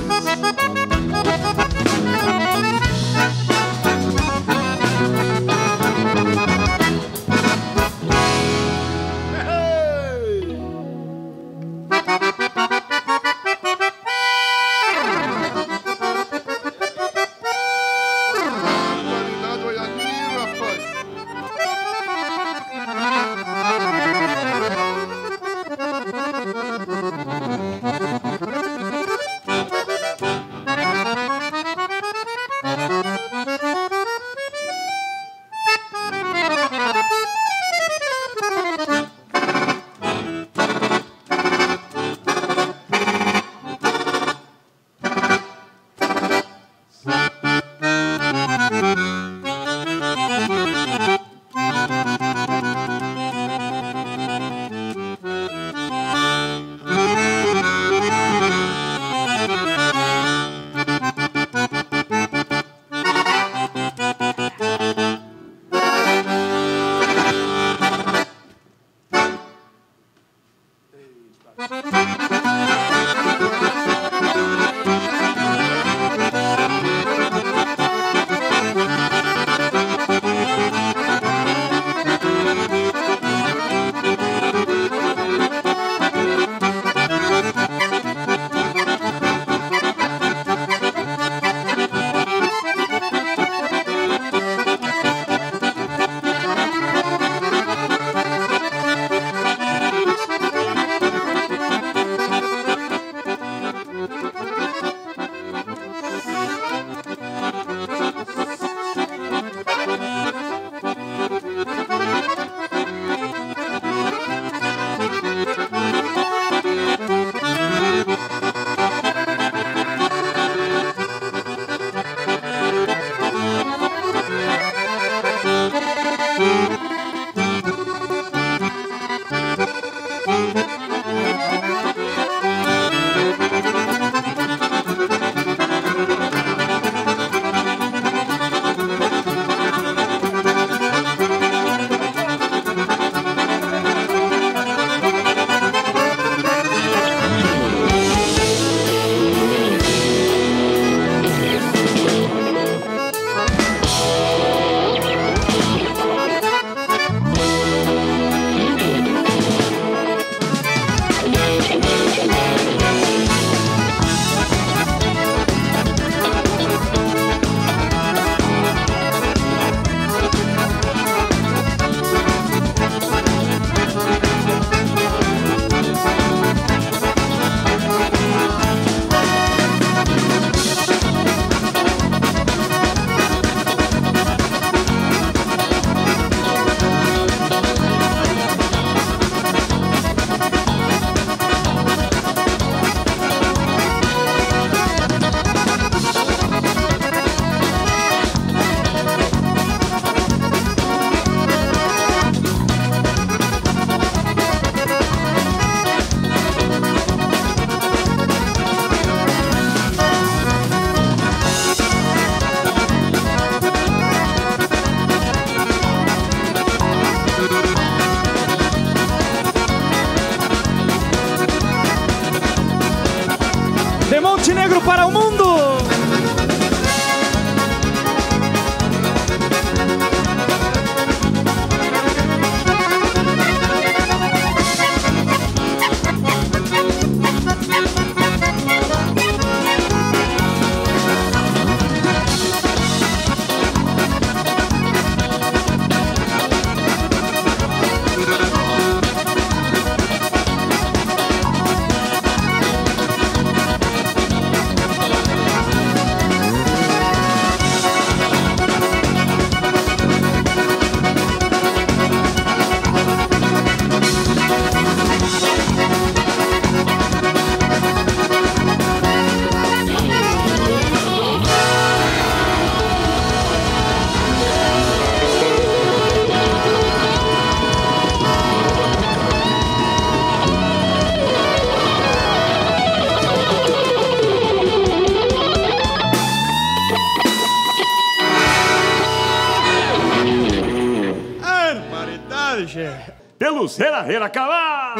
che. Pelos Rera Rera Cavalo.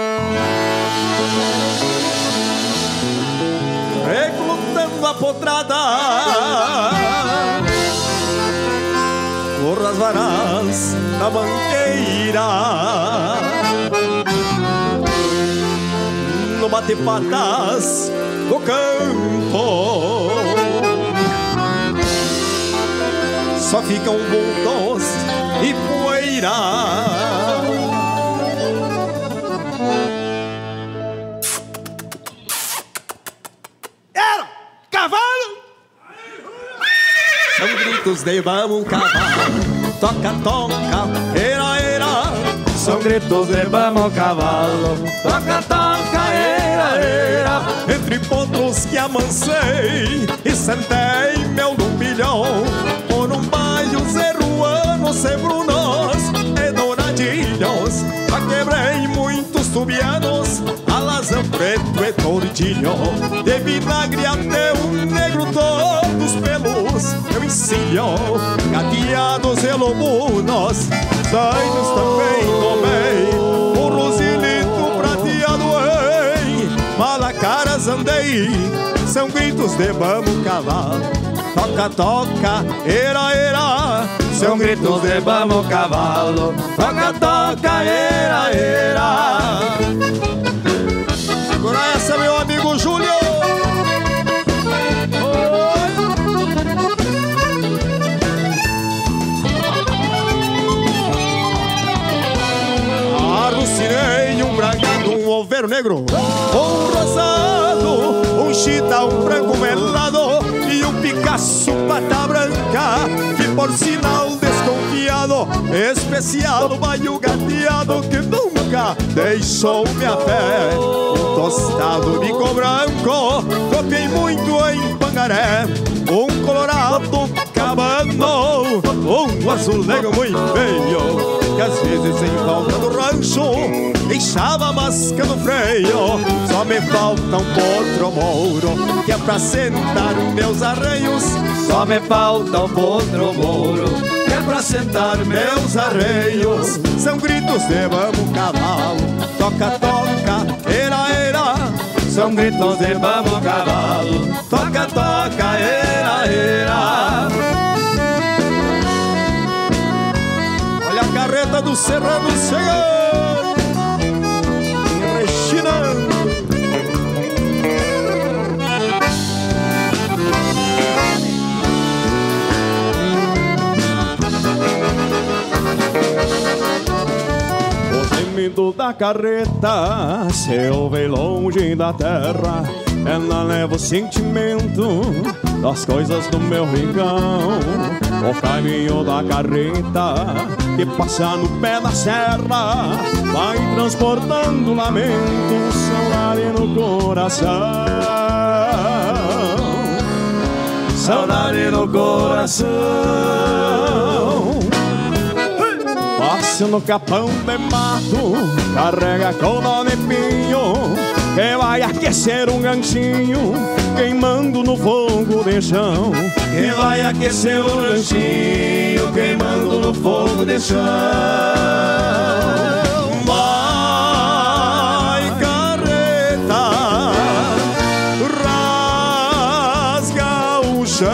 Reclutando a potrada por as varas da mangueira, no bate-patas do campo só ficam vultos e poeira. Era cavalo! São gritos de vamos cavalo, toca, toca, era, era. São gritos de vamos cavalo, toca, toca, era, era. Entre pontos que amancei e sentei meu lumbilhão, por um bairro zeruanos, sebrunos e douradilhos. Já quebrei muitos tubianos, alazão preto e tordilho, de vinagre até um negro, todos pelos eu ensino, gateados e lobunos, zainos também tomei, o rosilito prateado em Malacaras andei. São gritos de vamos cavalo, toca, toca, era, era. São gritos de vamos cavalo, toca, toca, era, era. Segura essa, meu amigo Júlio. Alucinei um bragado, um oveiro negro, um rosado, um chita, um branco melado e um Picasso pata branca, que por sinal desconfiado, especial no bairro gateado, que nunca deixou minha fé. Um tostado bico branco, toquei muito em Pangaré, um colorado cabano, um azulejo muito feio, que às vezes em volta do rancho deixava mascando freio. Só me falta um potro mouro, que é pra sentar meus arreios. Só me falta um potro mouro, que é pra sentar meus arreios. São gritos de vamos cavalo, toca, toca, era, era. São gritos de vamos cavalo, toca, toca, era, era. Olha a carreta do Serrano chegando, rechinando. O gemido da carreta se ouve longe da terra, ela leva o sentimento das coisas do meu rincão. O caminho da carreta que passa no pé da serra vai transportando lamento, saudade no coração, Saudade no coração. Passo no capão de mato, carrega com nó de pinho, que vai aquecer um ganchinho, queimando no fogo de chão. Que vai aquecer o lanchinho, queimando no fogo de chão. Vai, carreta, rasga o chão,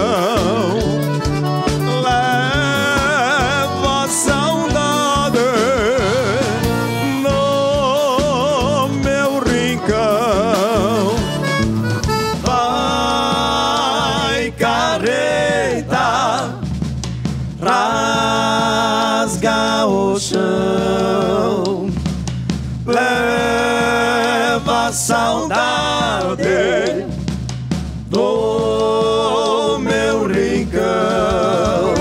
leva a saudade no meu rincão. Vai, carreta, rasga o chão, leva a saudade do meu rincão.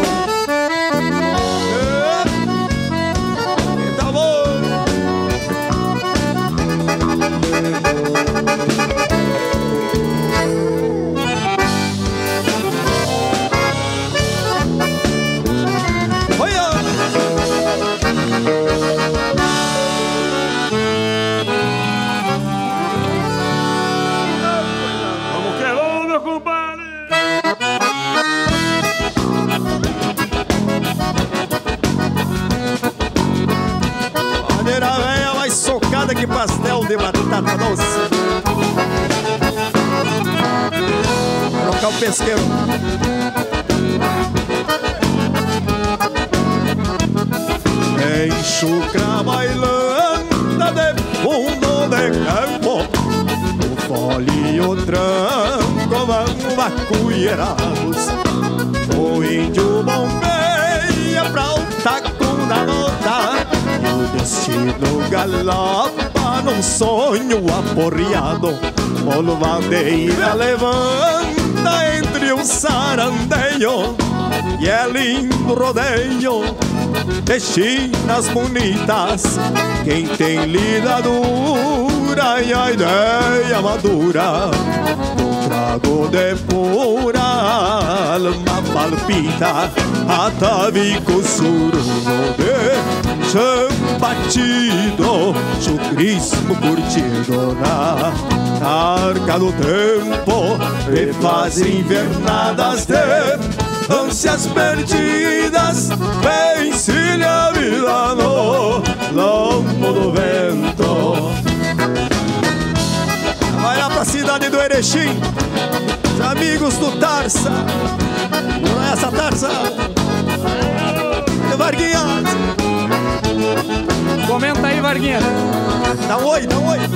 Tá bom. Olha! batata doce. Trocar o pesqueiro. Em chucra bailanta de fundo de campo, o fole e o tranco vão vacueirados. O índio bombeia pra o taco da nota, e o destino galopa num sonho aporreado. Polvadeira levanta entre o sarandeio, e é lindo rodeio de chinas bonitas. Quem tem lida dura e a ideia madura, o trago de pura alma palpita. Atavico surdo de chão batido, chucrismo curtido na arca do tempo, e faz invernadas de ânsias perdidas, vencilha a vida no lombo do vento. Vai lá pra cidade do Erechim, os amigos do Tarsa. Não é essa Tarsa? Varguinha, comenta aí, Varguinha. dá um oi, dá um oi.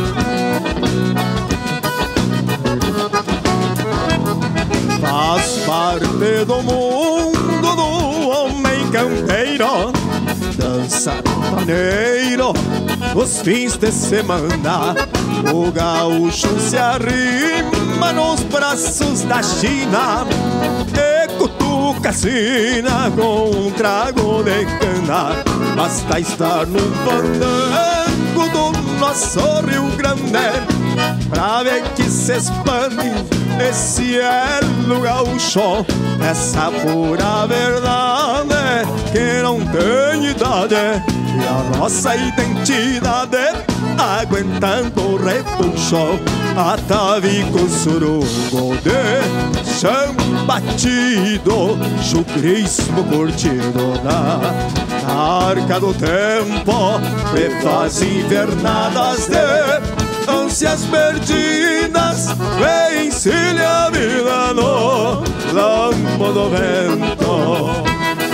Faz parte do mundo do homem campeiro, dança maneiro nos fins de semana. O gaúcho se arrima nos braços da China e cutuca a sina com um trago de cana. Basta estar no fandango do nosso Rio Grande pra ver que se expande esse cielo gaúcho, essa pura verdade que não tem idade, e a nossa identidade aguentando o repuxo. Atavico surugo de chão batido, chucrismo curtido na arca do tempo, e faz invernadas de ânsias perdidas, vencilha a vida no lombo do vento.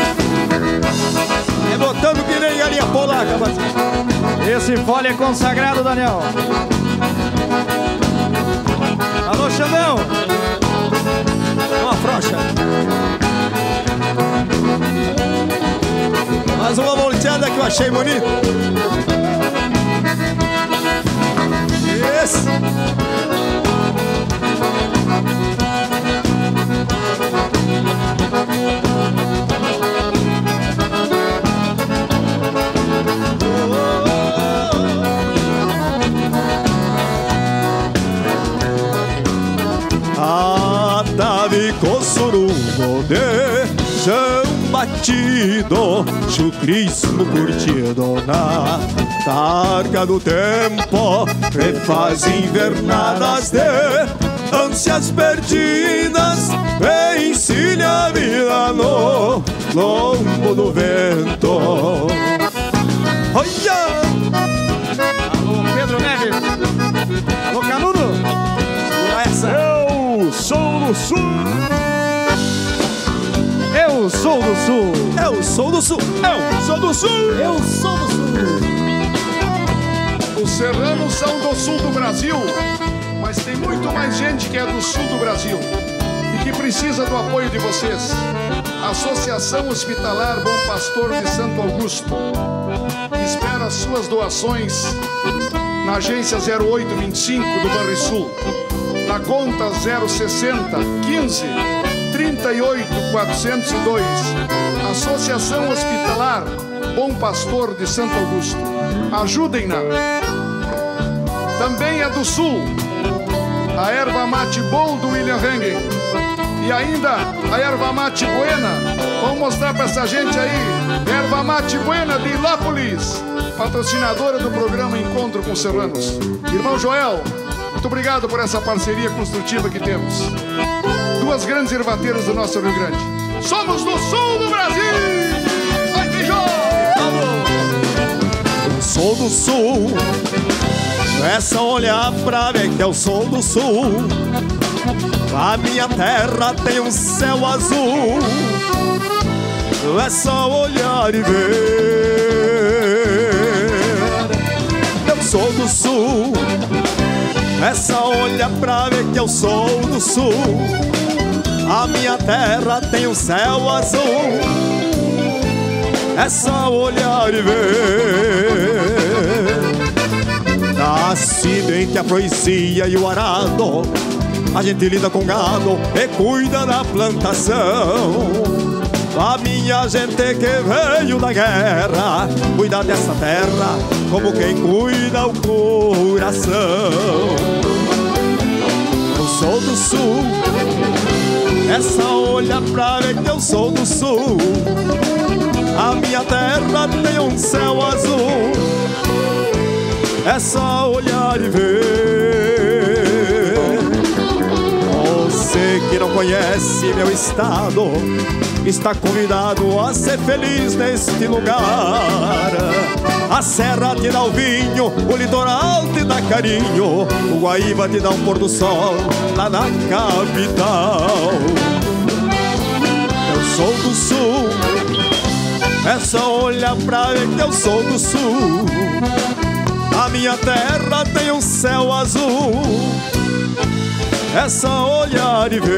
É botando que nem galinha polaca, mas... Esse fole é consagrado, Daniel. Alô, Xandão. Uma frouxa. Mais uma volteada que eu achei bonita. Isso. Atavico surugo de chão batido, chucrismo curtido na targa do tempo, e faz invernadas de ânsias perdidas, vencilha a vida no lombo do vento. Olha! Alô, Pedro Neves. Alô, Canudo. Essa. Eu sou do Sul. Eu sou do Sul. Eu sou do Sul. Eu sou do Sul. Eu sou do Sul. Os serranos são do sul do Brasil, mas tem muito mais gente que é do sul do Brasil e que precisa do apoio de vocês. Associação Hospitalar Bom Pastor de Santo Augusto espera as suas doações na agência zero oito vinte e cinco do Banrisul, na conta zero sessenta quinze trinta e oito quatrocentos e dois. Associação Hospitalar Bom Pastor de Santo Augusto. Ajudem-na. Também é do Sul a erva mate Bol do William Hengen. E ainda a erva mate Buena. Vamos mostrar para essa gente aí. Erva mate Buena de Ilópolis, patrocinadora do programa Encontro com Serranos. Irmão Joel, muito obrigado por essa parceria construtiva que temos. Duas grandes ervateiras do nosso Rio Grande. Somos do sul do Brasil! Vai, Feijó! Eu sou do Sul, É só olhar pra ver que eu sou do sul. A minha terra tem um céu azul. É só olhar e ver. Eu sou do sul. É só olhar pra ver que eu sou do sul. A minha terra tem um céu azul. É só olhar e ver. Nascido entre a poesia e o arado, a gente lida com gado e cuida da plantação. A minha gente que veio da guerra cuida dessa terra como quem cuida o coração. Eu sou do sul. É só olhar pra ver que eu sou do sul. A minha terra tem um céu azul. É só olhar e ver. Você que não conhece meu estado está convidado a ser feliz neste lugar. A serra te dá o vinho, o litoral te dá carinho, o Guaíba te dá um pôr do sol lá na capital. Eu sou do sul. É só olhar pra ver que eu sou do sul. A minha terra tem um céu azul. É só olhar e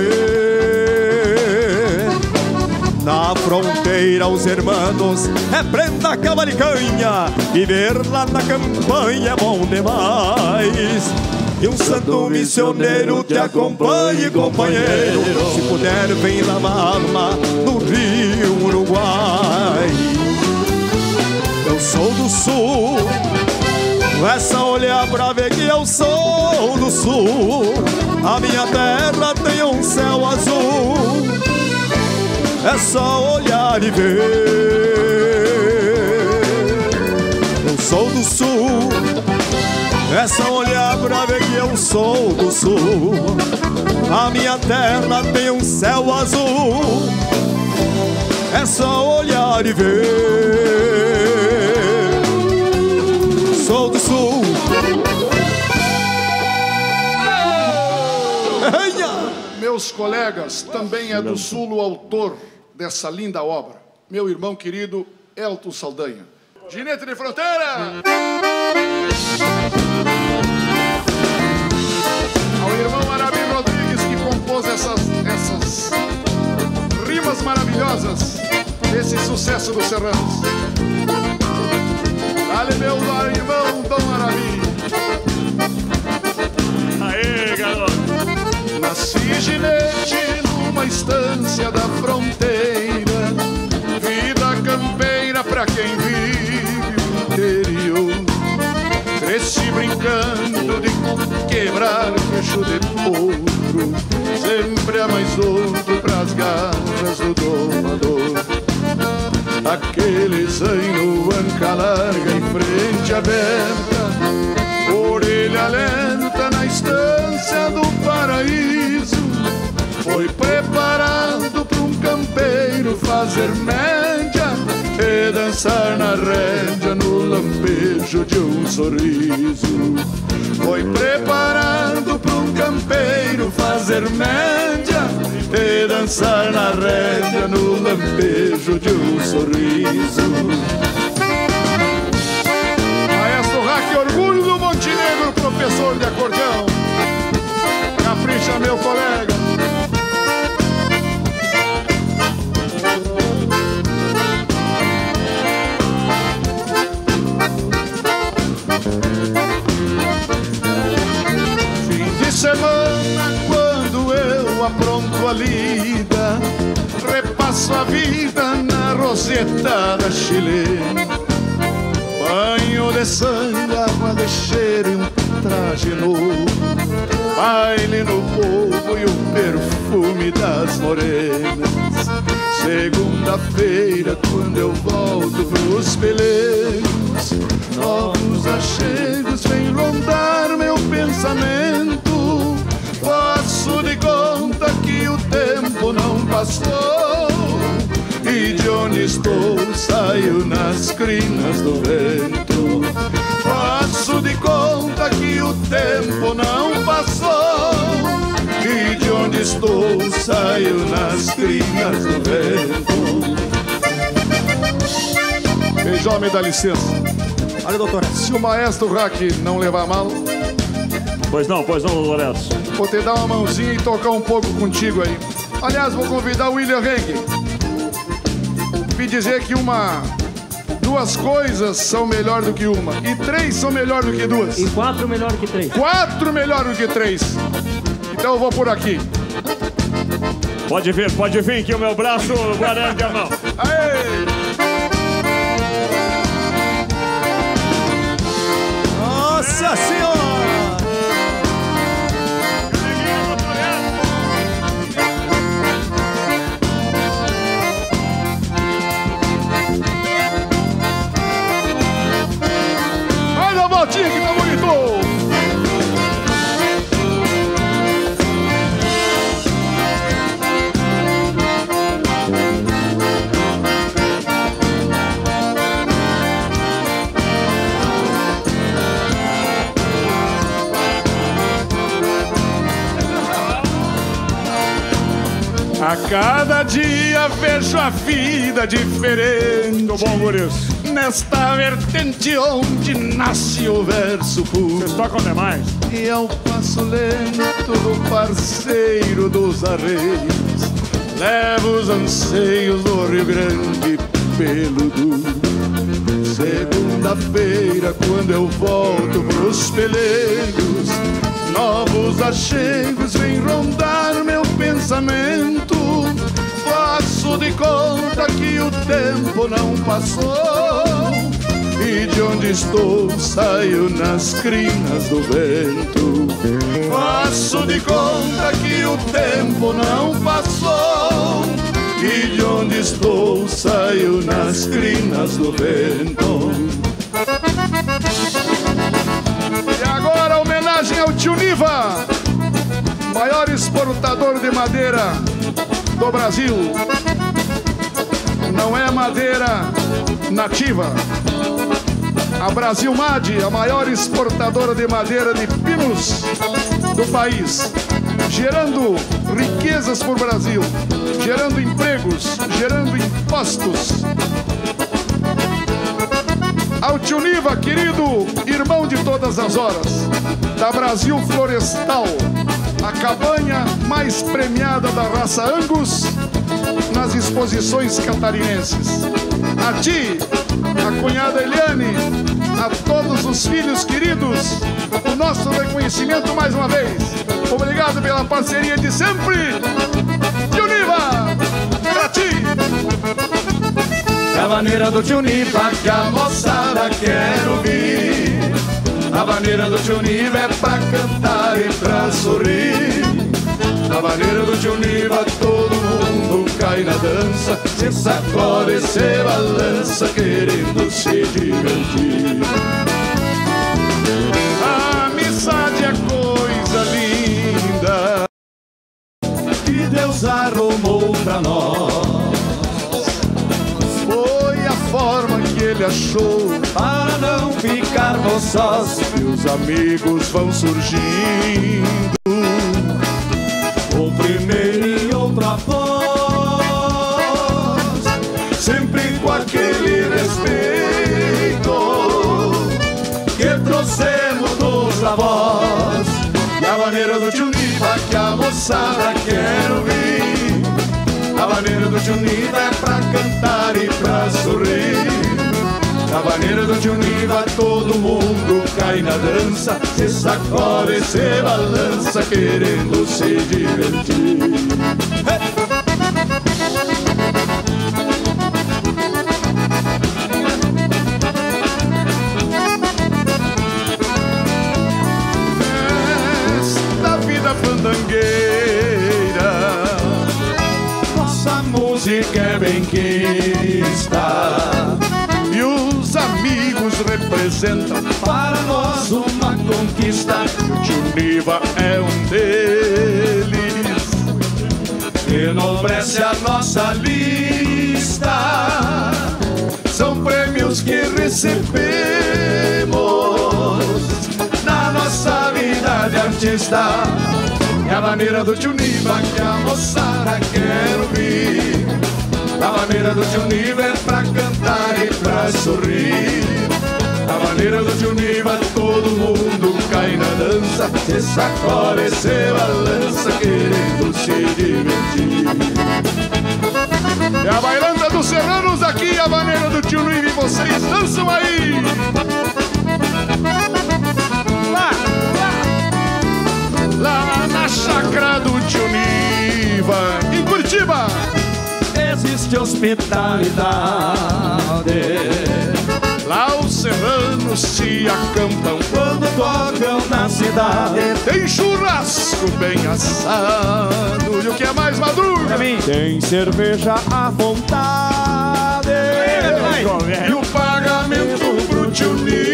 ver. Na fronteira os hermanos é prenda, cavalo e canha, e ver lá na campanha é bom demais. E um santo missioneiro te acompanhe, companheiro. Se puder, vem lavar a alma no Rio Uruguai. Eu sou do sul. É só olhar pra ver que eu sou do sul. A minha terra tem um céu azul. É só olhar e ver. Eu sou do sul. É só olhar pra ver que eu sou do sul. A minha terra tem um céu azul. É só olhar e ver. Sou do sul. Meus colegas, também é do sul o autor dessa linda obra, meu irmão querido Elton Saldanha. Ginete de Fronteira! Ao irmão Arabi Rodrigues, que compôs essas, essas rimas maravilhosas desse sucesso dos serranos. Dale, meu irmão Dom Arabi. Aê, garoto. Nasci ginete numa estância da fronteira, vida campeira pra quem vive no interior. Cresci brincando de quebrar queixo de potro, sempre a mais outro pras garras do domador. Aquele zaino, anca larga em frente aberta, orelha lenta na estância do paraíso. Foi preparado para um campeiro fazer média e dançar na rédea no lampejo de um sorriso. Foi preparado para um campeiro fazer média e dançar na rédea no lampejo de um sorriso. Maestro Raque, orgulho do Montenegro, professor de acordeão. Capricha, meu colega. Fim de semana, quando eu apronto a lida, repasso a vida na rosetada chilena. Banho de sangue, água de cheiro e um traje novo, baile no povo e o perfume das morenas. Segunda-feira, quando eu volto pros peleiros, novos achegos vêm rondar meu pensamento. Faço de conta que o tempo não passou e E de onde estou saio nas crinas do vento. Faço de conta que o tempo não passou. E de onde estou saio nas crinas do vento. Beijão, me dá licença. Olha, doutora. Se o maestro Rack não levar mal, Pois não, pois não, doutor Edson. vou te dar uma mãozinha e tocar um pouco contigo aí. Aliás, vou convidar o William Henke. Me dizer que uma... duas coisas são melhor do que uma. E três são melhor do que duas. E quatro melhor que três. Quatro melhor do que três. Então eu vou por aqui. Pode vir, pode vir que o meu braço garante a mão. Aê! Nossa Senhora! Vai na voltinha que tá bonito! A cada dia vejo a vida diferente. Tô bom por isso. Nesta vertente onde nasce o verso puro. Vocês tocam demais. E ao passo lento do parceiro dos arreios, levo os anseios do Rio Grande pelo duro. Segunda-feira, quando eu volto pros peleiros, novos achegos vêm rondar meu pensamento. Faço de conta que o tempo não passou. E de onde estou saio nas crinas do vento. Faço de conta que o tempo não passou. E de onde estou saio nas crinas do vento. E agora homenagem ao Tio Niva, maior exportador de madeira do Brasil. Não é madeira nativa. A Brasil Made, a maior exportadora de madeira de pinos do país, gerando riquezas para o Brasil, gerando empregos, gerando impostos. Ao Tio Niva, querido irmão de todas as horas, da Brasil Florestal, a cabanha mais premiada da raça Angus nas exposições catarinenses. A ti, a cunhada Eliane, a todos os filhos queridos, o nosso reconhecimento mais uma vez. Obrigado pela parceria de sempre. Tio Niva, pra ti. É a maneira do Tio Niva que a moçada quer ouvir. A maneira do Tio Niva é pra cantar e pra sorrir. A maneira do Tio Niva todo mundo cai na dança, se sacode e se balança querendo se divertir. A amizade é coisa linda Que Deus arrumou pra nós. Foi a forma que ele achou Para não ficarmos sós, e os amigos vão surgindo. um primeiro e outro após, sempre com aquele respeito que trouxemos dos avós. E a maneira do Tio Niva que a moçada quer ouvir. A maneira do Tio Niva é pra cantar e pra sorrir. A maneira do Tio Niva todo mundo cai na dança, se sacode e se balança querendo se divertir. Esta vida fandangueira, Nossa música é benquista e os amigos representam. para nós uma conquista. O Tio Niva é um deles. Enobrece a nossa lista. recebemos na nossa vida de artista. É a maneira do tio Niva que a moçada quer ouvir. A maneira do tio Niva é pra cantar e pra sorrir. A maneira do tio Niva todo mundo cai na dança, se sacode e se balança querendo se divertir. É a bailanta dos serranos aqui, a maneira do tio Niva, e vocês dançam aí. Lá, lá, lá na chácara do tio Niva, em Curitiba. Existe hospitalidade. Lá os serranos se acampam quando tocam na cidade. Tem churrasco bem assado. E o que é mais maduro? Pra mim. Tem cerveja à vontade. E o pagamento pro tio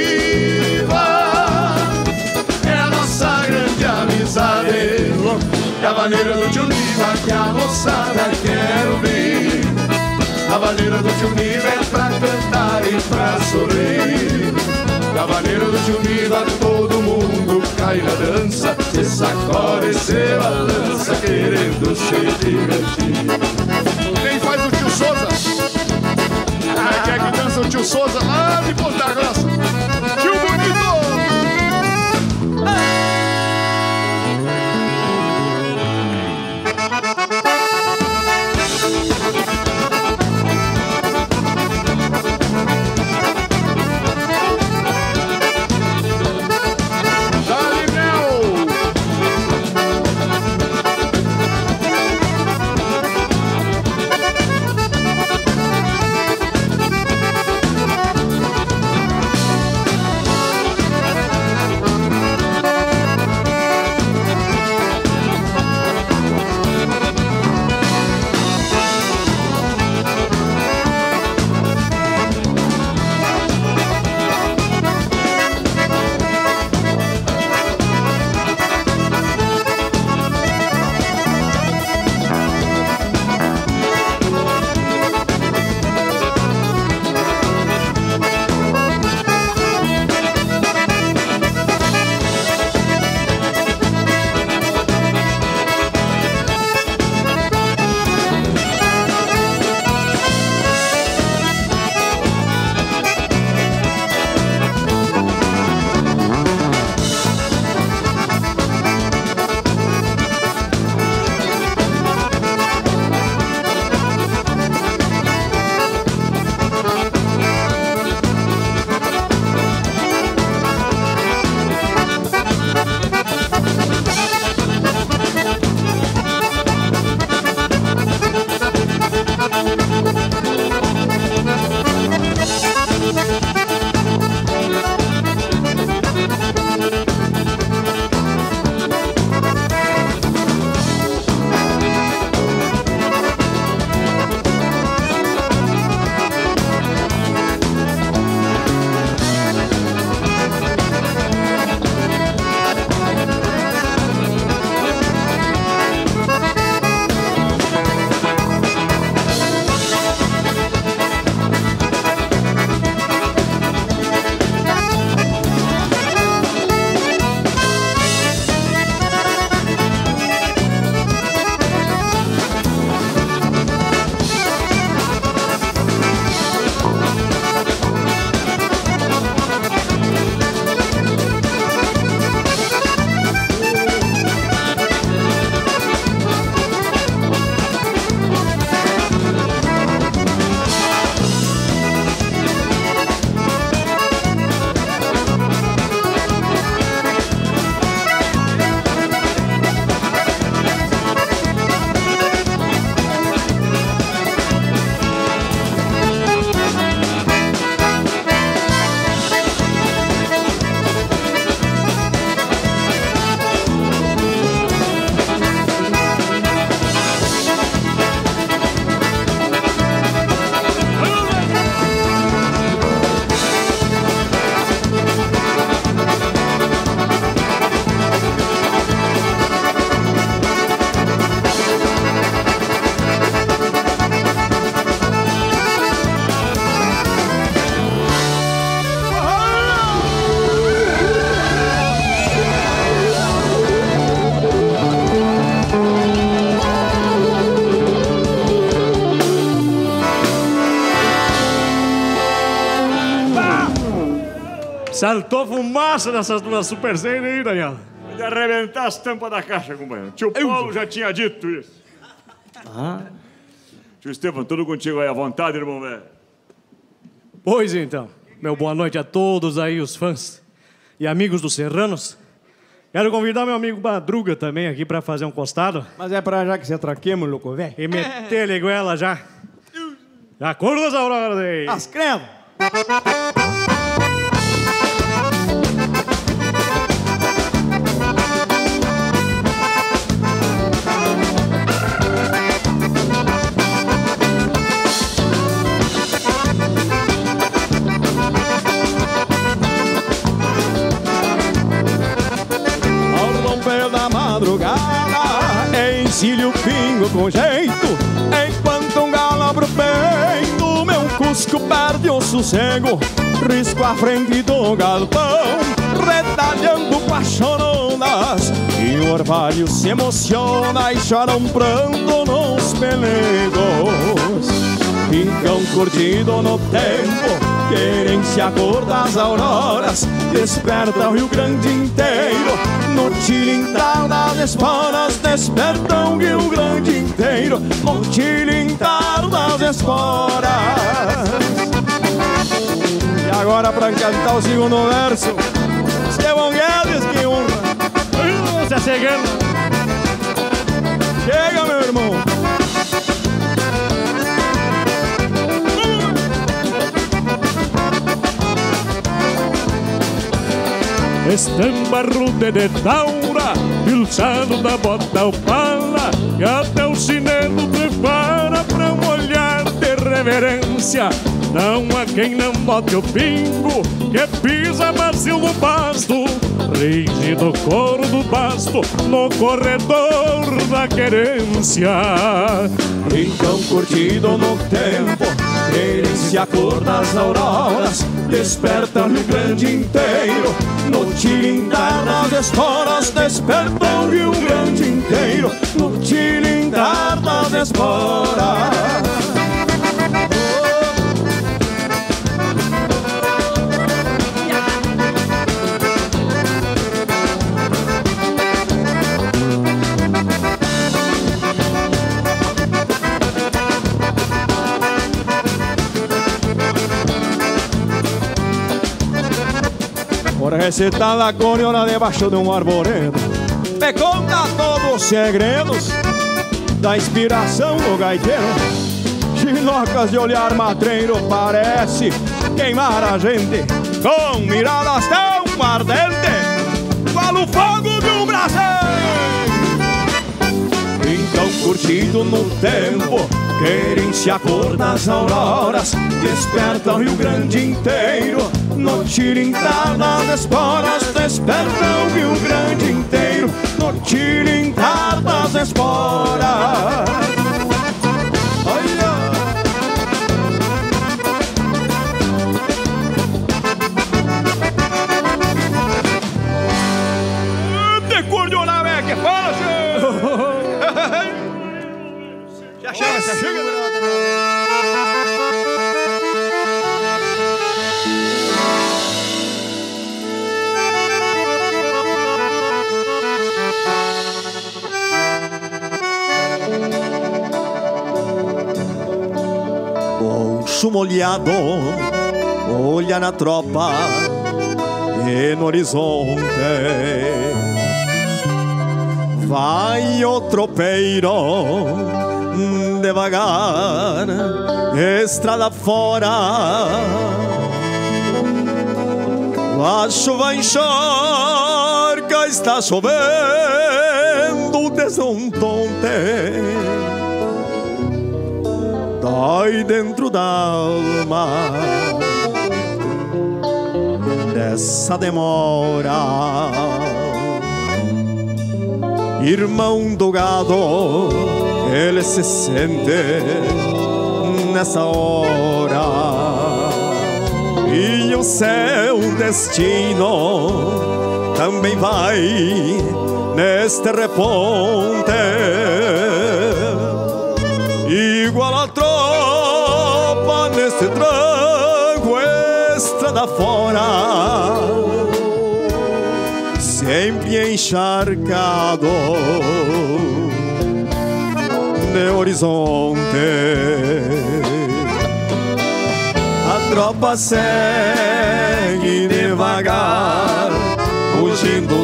Niva é a nossa grande amizade. É a maneira do tio Niva que a moçada quer ouvir. A maneira do tio Niva é pra cantar e pra sorrir. A maneira do tio Niva todo mundo cai na dança, se sacode e se balança querendo se divertir. Quem faz o tio Souza? Ah, quem é que dança o tio Souza lá de Ponta Grossa? Tio Bonito! Saltou fumaça nessas duas Super cem aí, Daniel. De arrebentar as tampas da caixa, companheiro. Tio Paulo já tinha dito isso. Ah. Tio Estevão, tudo contigo aí à vontade, irmão velho. Pois então, meu boa noite a todos aí, os fãs e amigos dos Serranos. Quero convidar meu amigo Madruga também aqui pra fazer um costado. Mas é pra já que você traquemos, louco, velho. E meter-lhe goela já. Já acordo as auroras aí. As cremos. Encilho o pingo com jeito, enquanto um galo pro peito, meu cusco perde o sossego, risco à frente do galpão, retalhando com as choronas, e o orvalho se emociona e chora um pranto nos pelegos. Ficam curtindo no tempo, querem-se a cor das auroras, desperta o Rio Grande inteiro, no tilintar das esporas, desperta o Rio Grande inteiro, no tilintar das esporas. E agora pra cantar o segundo verso, Estevão Guedes, que honra. Está chegando. Chega, meu irmão. Estampa rude de taura, pilchado da bota ao pala, e até o chinelo prepara pra um olhar de reverência. Não há quem não bote o pingo, que pisa macio no pasto, rígido couro do pasto, no corredor da querência. Ficam curtindo no tempo, querem-se a cor das auroras, desperta o Rio Grande inteiro, no tilintar das esporas, desperta o Rio Grande inteiro, no tilintar das esporas. Por recitar a coriona debaixo de um arvoredo, me conta todos os segredos da inspiração do gaiteiro. Chinocas de olhar matreiro parece queimar a gente com miradas tão ardentes qual o fogo de um braseiro. Então curtindo no tempo, querem-se a cor das auroras, desperta o Rio Grande inteiro, no tilintar das esporas, desperta o Rio Grande inteiro, no tilintar das esporas. Olha! Te curte na vez que fala, senhor! Já chega, já chega! Poncho molhado, olha na tropa e no horizonte vai o tropeiro devagar, estrada fora. A chuva encharca, está chovendo desontonte, dói dentro da alma dessa demora. Irmão do gado, ele se sente nessa hora, e o seu destino também vai neste reponte, igual a tropa neste tranco estrada fora, sempre encharcado de horizonte. A tropa segue devagar, fugindo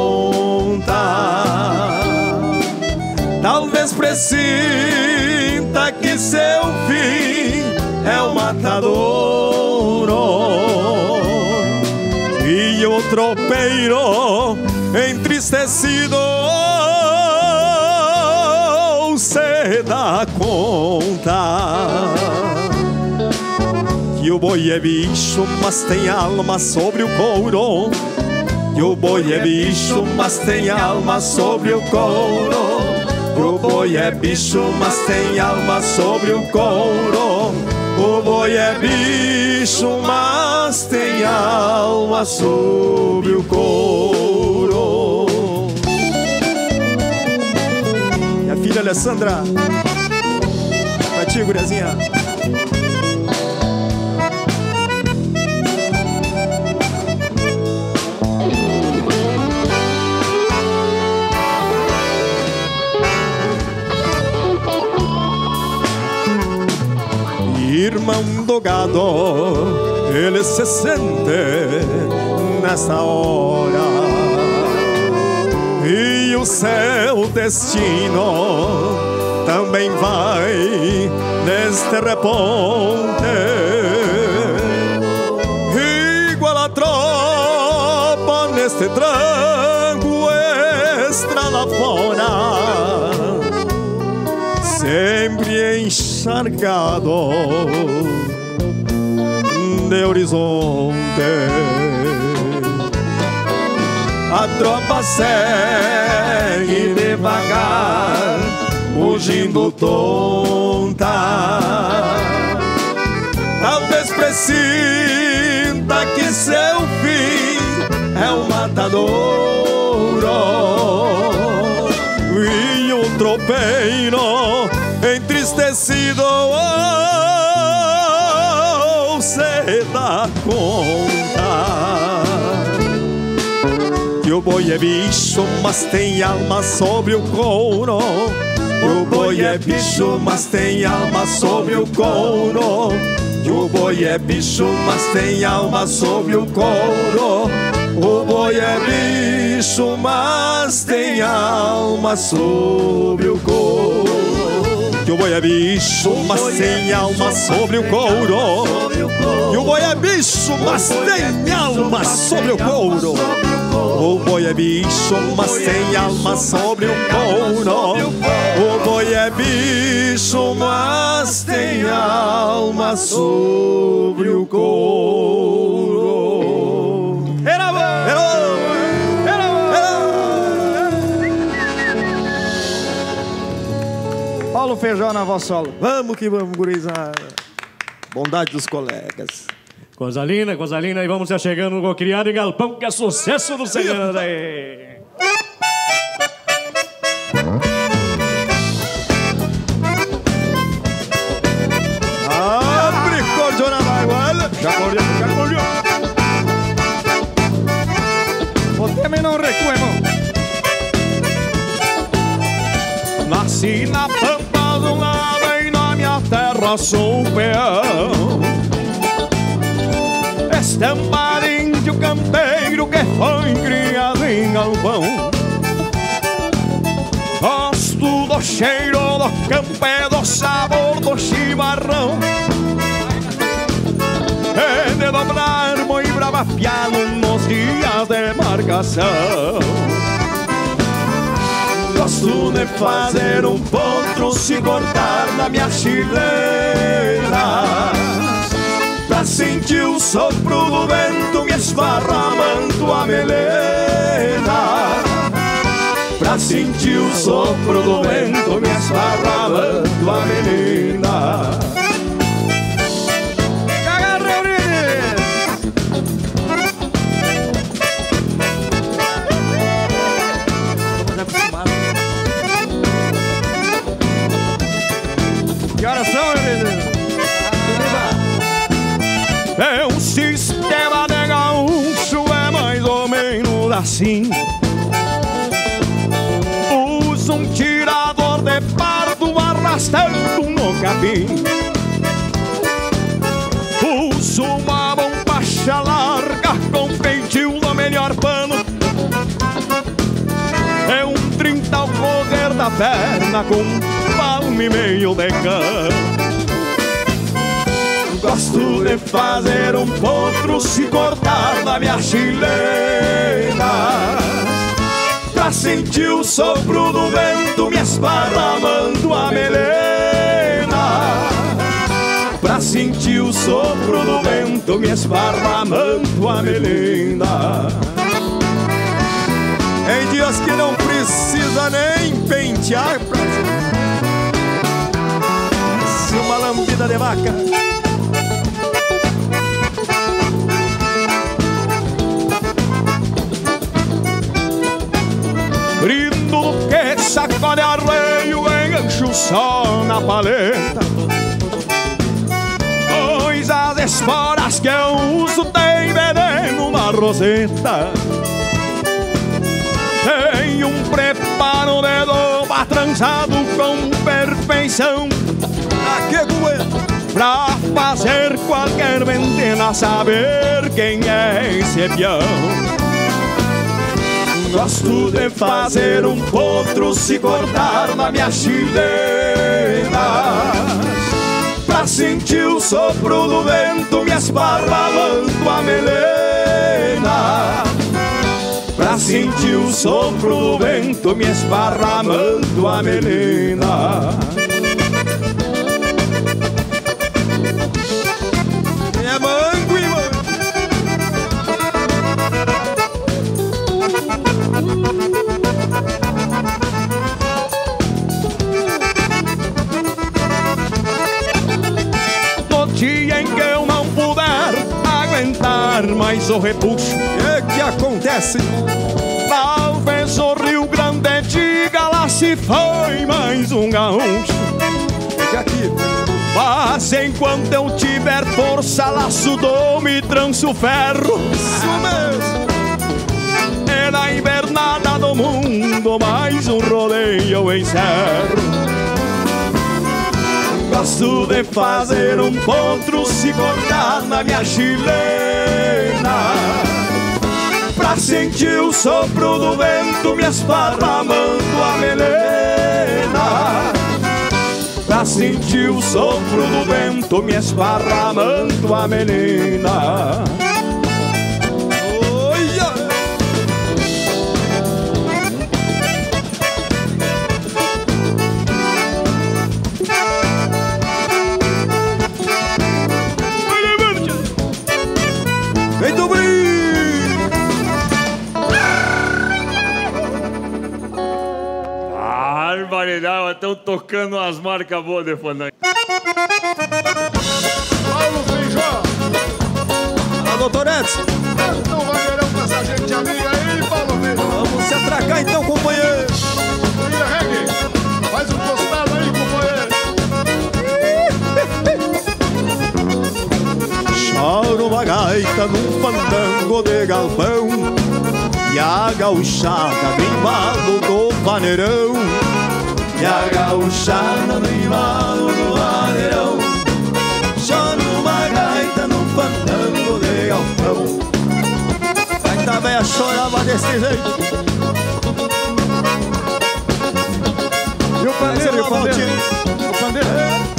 tonta. Talvez presinta que seu fim é o matadouro, e o tropeiro entristecido se dá conta que o boi é bicho, mas tem alma sobre o couro. Que o boi é bicho, mas tem alma sobre o couro. Que o boi é bicho, mas tem alma sobre o couro. O boi é bicho, mas tem alma sobre o couro. Minha filha Alessandra, pra ti, guriazinha. Irmão do gado, ele se sente nessa hora, e o seu destino também vai neste reponte. Igual a tropa neste tranco, estrada fora, sempre encharcado de horizonte. A tropa segue devagar, fugindo tonta. Talvez presinta que seu fim é o matadouro, e o tropeiro entristecido oh, se dá conta que o boi é bicho, mas tem alma sobre o couro. Que o boi é bicho, mas tem alma sobre o couro. Que o boi é bicho, mas tem alma sobre o couro. O boi é bicho, mas tem alma sobre o couro. Que o boi é bicho, mas tem alma sobre o couro. Que o boi é bicho, mas tem alma sobre o couro. O boi é bicho, mas tem alma sobre o couro. O boi é bicho, mas tem alma sobre o couro. Era bom! Era bom! Era bom! Paulo Feijão na voz solo. Vamos que vamos, gurizada. Bondade dos colegas. Coisa linda, coisa linda. E vamos já chegando com o Criado e Galpão, que é sucesso do Serrano aí. Abre cordiona da igual. Já correu, já correu. O tema não recua, irmão. Nasci na pampa do lado e na minha terra sou peão. Estampa de índio campeiro que foi criado em galpão. Gosto do cheiro do campo e do sabor do chimarrão. É de dobrar muito brava piano nos dias de marcação. Gosto de fazer um potro se cortar na minha chileira, pra sentir o sopro do vento me esparramando a melena. Pra sentir o sopro do vento me esparramando a melena. Que horas são, meu menino? É um sistema de gaúcho é mais ou menos assim. Usa um tirador de pardo arrastando no capim. Usa uma bombacha larga com feitio do melhor pano. É um trinta ao correr da perna com um palmo e meio de cano. Gosto de fazer um potro se cortar na minha chilena, pra sentir o sopro do vento me esparramando a melena. Pra sentir o sopro do vento me esparramando a melena. Em dias que não precisa nem pentear pra se uma lambida de vaca. Grito que sacode arreio, engancho só na paleta. Pois as esporas que eu uso tem veneno na roseta. Tem um preparo de doba trançado com perfeição. Pra que aguenta? Pra fazer qualquer ventena saber quem é esse peão. Gosto de fazer um potro se cortar na minha chilena, pra sentir o sopro do vento me esparramando a melena. Pra sentir o sopro do vento me esparramando a melena. É mango e mango. No dia em que eu não puder aguentar mais o repuxo, é que acontece? Talvez o Rio Grande diga lá se foi mais um gaúcho. Fica aqui. Mas enquanto eu tiver força, laço, dou e tranço ferro. Isso mesmo. É na invernada do mundo mais um rodeio eu encerro. Gosto de fazer um potro se cortar na minha chilena, pra sentir o sopro do vento me esparramando a melena. Pra sentir o sopro do vento me esparramando a melena. Feito brilho! Barbaridade, estão tocando umas marcas boas de fone. Paulo Feijó! Ah, doutor Edson! Então vai verão com essa gente amiga aí, Paulo Feijó! Vamos se atracar então, companheiro! Tira, Reggae! Faz um tostado aí, companheiro! Choro uma gaita num fandango de galpão, e a gauchada no embalo do vaneirão. E a gauchada no embalo do vaneirão. Choro uma gaita num fandango de galpão. Gaita velha chorava desse jeito. E o pandeiro, e o pandeiro? O pandeiro?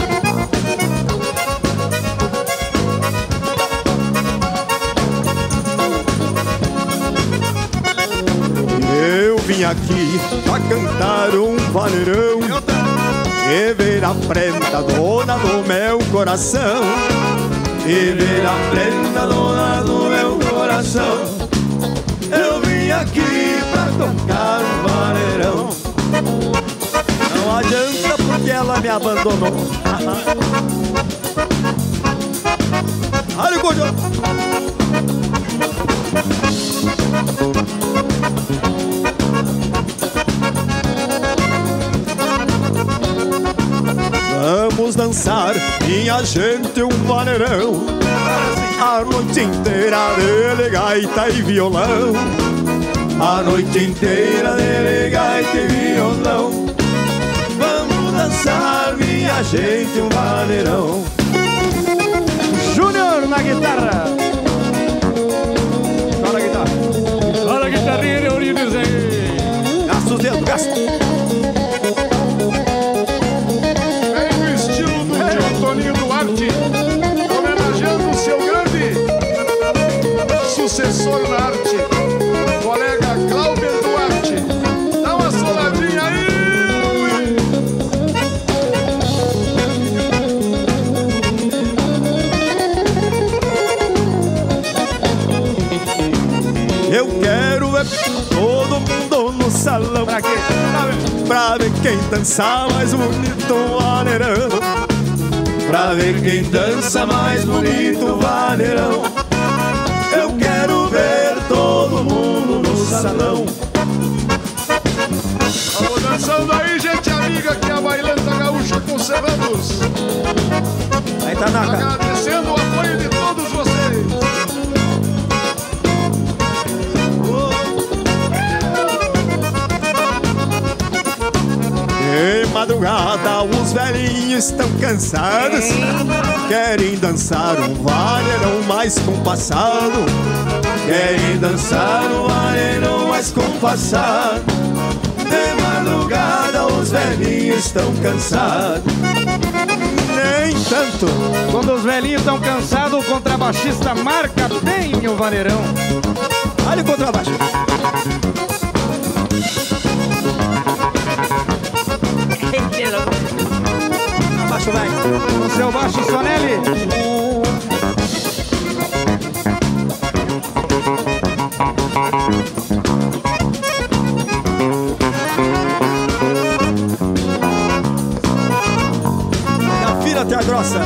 Eu vim aqui pra cantar um vaneirão e ver a prenda dona do meu coração. E ver a prenda dona do meu coração. Eu vim aqui pra tocar um vaneirão. Não adianta porque ela me abandonou. Olha o cordão. Vamos dançar, minha gente, um vaneirão. A noite inteira dele gaita e violão. A noite inteira dele gaita e violão. Vamos dançar, minha gente, um vaneirão. Júnior na guitarra. Chora a guitarra. Chora a guitarrinha, Eurides aí. Gasta os dedos, gasta. Vem no estilo do tio Toninho Duarte, homenageando o seu grande sucessor na arte, colega Cláudio Duarte. Dá uma soladinha aí. Eu quero ver todo mundo no salão. Pra quê? Pra ver quem dança mais bonito o vaneirão. Pra ver quem dança mais bonito o vaneirão. Eu quero ver todo mundo no salão. Vamos dançando aí, gente amiga, que é a Bailanta Gaúcha com Serranos. Aí tá na cara. Agradecendo o apoio de todos vocês. Em madrugada os velhinhos estão cansados, querem dançar um vaneirão mais compassado. Querem dançar um vaneirão mais compassado. De madrugada os velhinhos estão cansados. Nem tanto. Quando os velhinhos estão cansados, o contrabaixista marca bem o vaneirão. Olha o contrabaixo. Abaixo, vai. O seu baixo, Sonelli. Da fila até a grossa.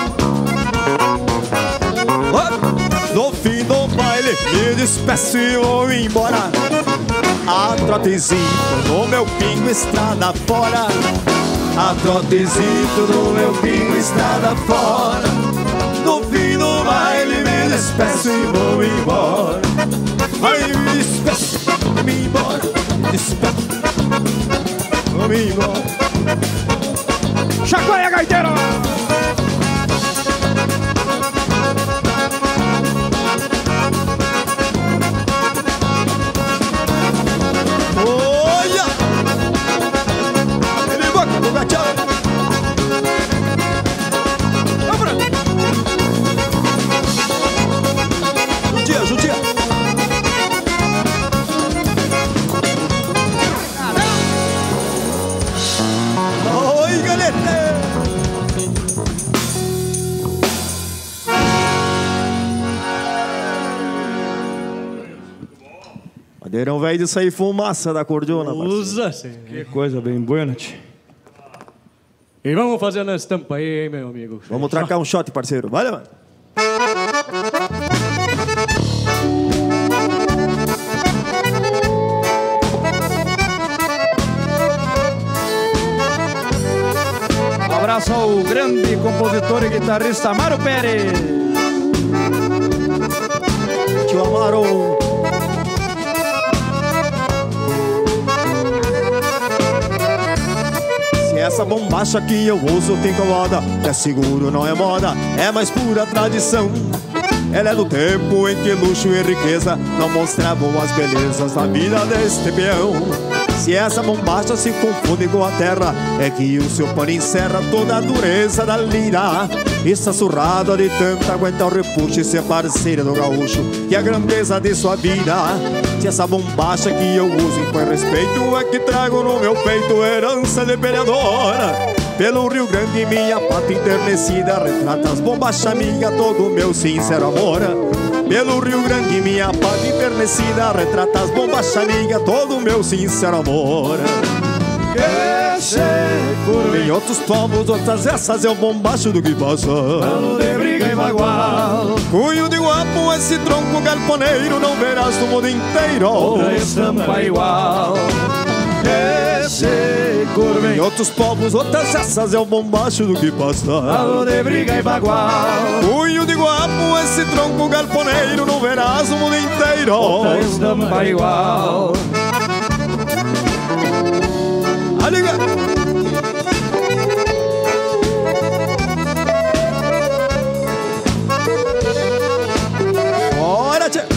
No fim do baile, me despeço e vou embora. A trotezinho no meu pingo, estrada fora. A trotezito do meu pingo, estrada fora. No fim do baile me despeço e vou embora. Vai, me despeço, vou embora. Me despeço, vou embora. Chacoalha, gaiteiro! Olha! Ele vai com o gateado. Judia, judia. Oi, galera! Madeirão velho de sair fumaça da cordiona. Usa, sim. Que coisa bem buena, tio. E vamos fazer a estampa aí, hein, meu amigo. Vamos tracar um shot, parceiro. Vai, mano. Um abraço ao grande compositor e guitarrista Amaro Pérez. Tio Amaro. Se essa bombacha que eu uso te incomoda, é seguro, não é moda, é mais pura tradição. Ela é do tempo em que luxo e riqueza não mostravam as belezas da vida deste peão. Se essa bombacha se confunde com a terra, é que o seu pano encerra toda a dureza da lira. Essa surrada de tanto aguentar o repuxo e ser parceira do gaúcho e a grandeza de sua vida. Se essa bombacha que eu uso impõe respeito, é que trago no meu peito herança de peleadora. Pelo Rio Grande minha pata enternecida retrata as bombachas minha, todo o meu sincero amor. Pelo Rio Grande minha pata enternecida retrata as bombachas minha, todo o meu sincero amor. Que se curva Em outros povos, outras essas é o bombacho do que passa. ano de briga e bagual. Cunho de guapo, esse tronco galponeiro não verás no mundo inteiro. Outra estampa igual. Que se curva Em outros povos, outras essas é o bombacho do que passa. ano de briga e bagual. Cunho de guapo, esse tronco galponeiro, não verás o mundo inteiro. Outra estampa igual. Aliga. Bora, tchê.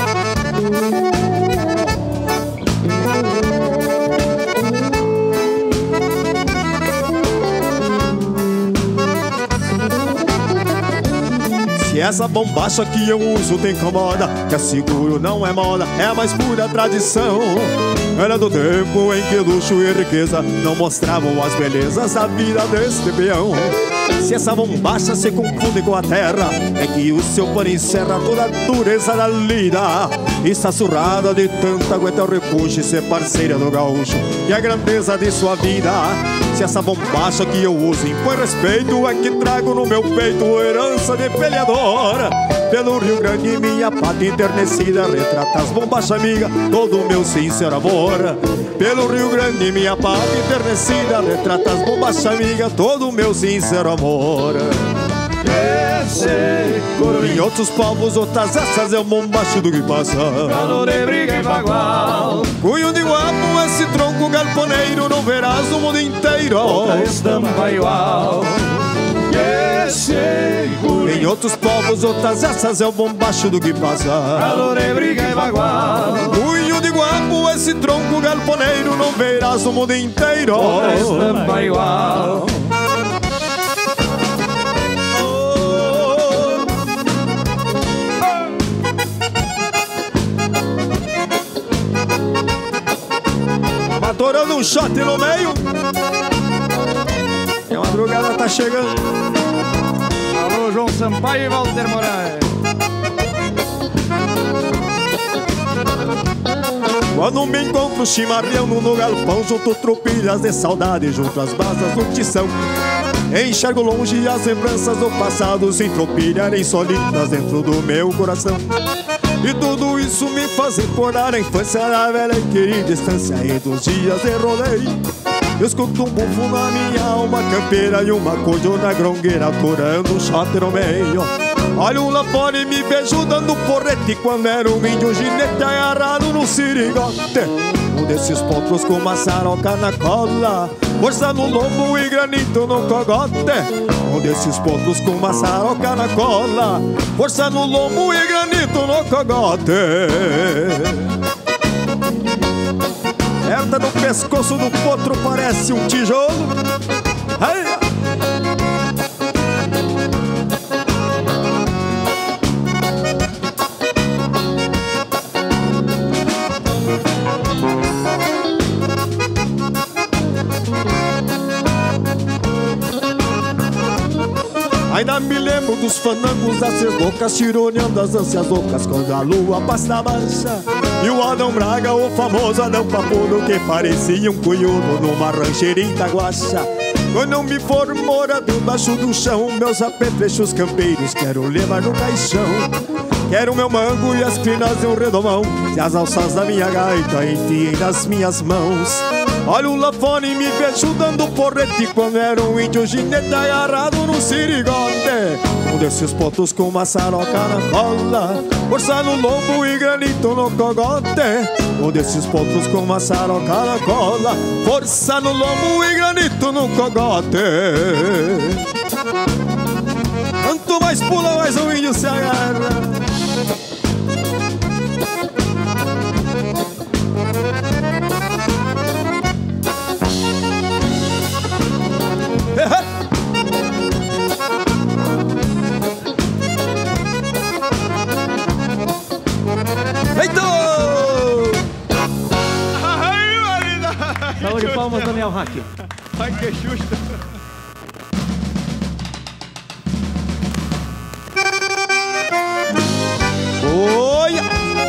Se essa bombacha que eu uso te incomoda, que é seguro, não é moda, é a mais pura tradição. Era do tempo em que luxo e riqueza não mostravam as belezas da vida deste peão. Se essa bombacha se confunde com a terra, é que o seu pano encerra toda a dureza da lida. Está surrada de tanta aguenta o repuxo e ser parceira do gaúcho e a grandeza de sua vida. Se essa bombacha que eu uso impõe respeito, é que trago no meu peito herança de peleadora. Pelo Rio Grande minha pátria enternecida retrata as bombachas amiga, todo o meu sincero amor. Pelo Rio Grande minha pátria enternecida retrata as bombachas amiga, todo o meu sincero amor. Em outros povos, outras essas é o bombacho do que passa. Calor de briga e bagual. Cunho de guapo, esse tronco galponeiro, não verás no mundo inteiro. Outra estampa igual. Em outros povos, outras essas é o bombacho do que passa. Calor de briga e bagual. Cunho de guapo, esse tronco galponeiro, não verás no mundo inteiro. Outra estampa igual. Matorando um shot no meio. E a madrugada tá chegando. Alô, João Sampaio e Walter Moraes. Quando me encontro chimarrando no galpão, junto tropilhas de saudade, junto às brasas do tição, enxergo longe as lembranças do passado se entropilharem solitas dentro do meu coração. E tudo isso me faz recordar a infância da velha e querida distância entre os dias de rodeio. Eu escuto um bufo na minha alma campeira e uma cordona grongueira atorando um shot no meio. Olho lá fora e me vejo dando porrete quando era um índio ginete agarrado no sirigote. Um desses potros com uma saroca na cola, força no lombo e granito no cogote. Um desses potros com uma saroca na cola, força no lombo e granito no cogote. Herda no pescoço do potro parece um tijolo. Ai! Ainda me lembro dos fanangos das seis bocas, tironeando as ânsias loucas quando a lua passa mancha. E o Adão Braga, o famoso Adão Papudo, que parecia um cunhudo numa rancheira em Itaguaxa. Quando eu me for morar debaixo do chão, meus apetrechos campeiros quero levar no caixão. Quero meu mango e as crinas de um redomão, e as alças da minha gaita enfiem nas minhas mãos. Olho lá fora e me vejo dando porrete quando era um índio ginete agarrado no sirigote. Um desses potos com uma saroca na cola, força no lombo e granito no cogote. Um desses potros com uma saroca na cola, força no lombo e granito no cogote. Quanto mais pula, mais o índio se agarra. Salve de palmas, Daniel Hack. Ai, que justo. Olha!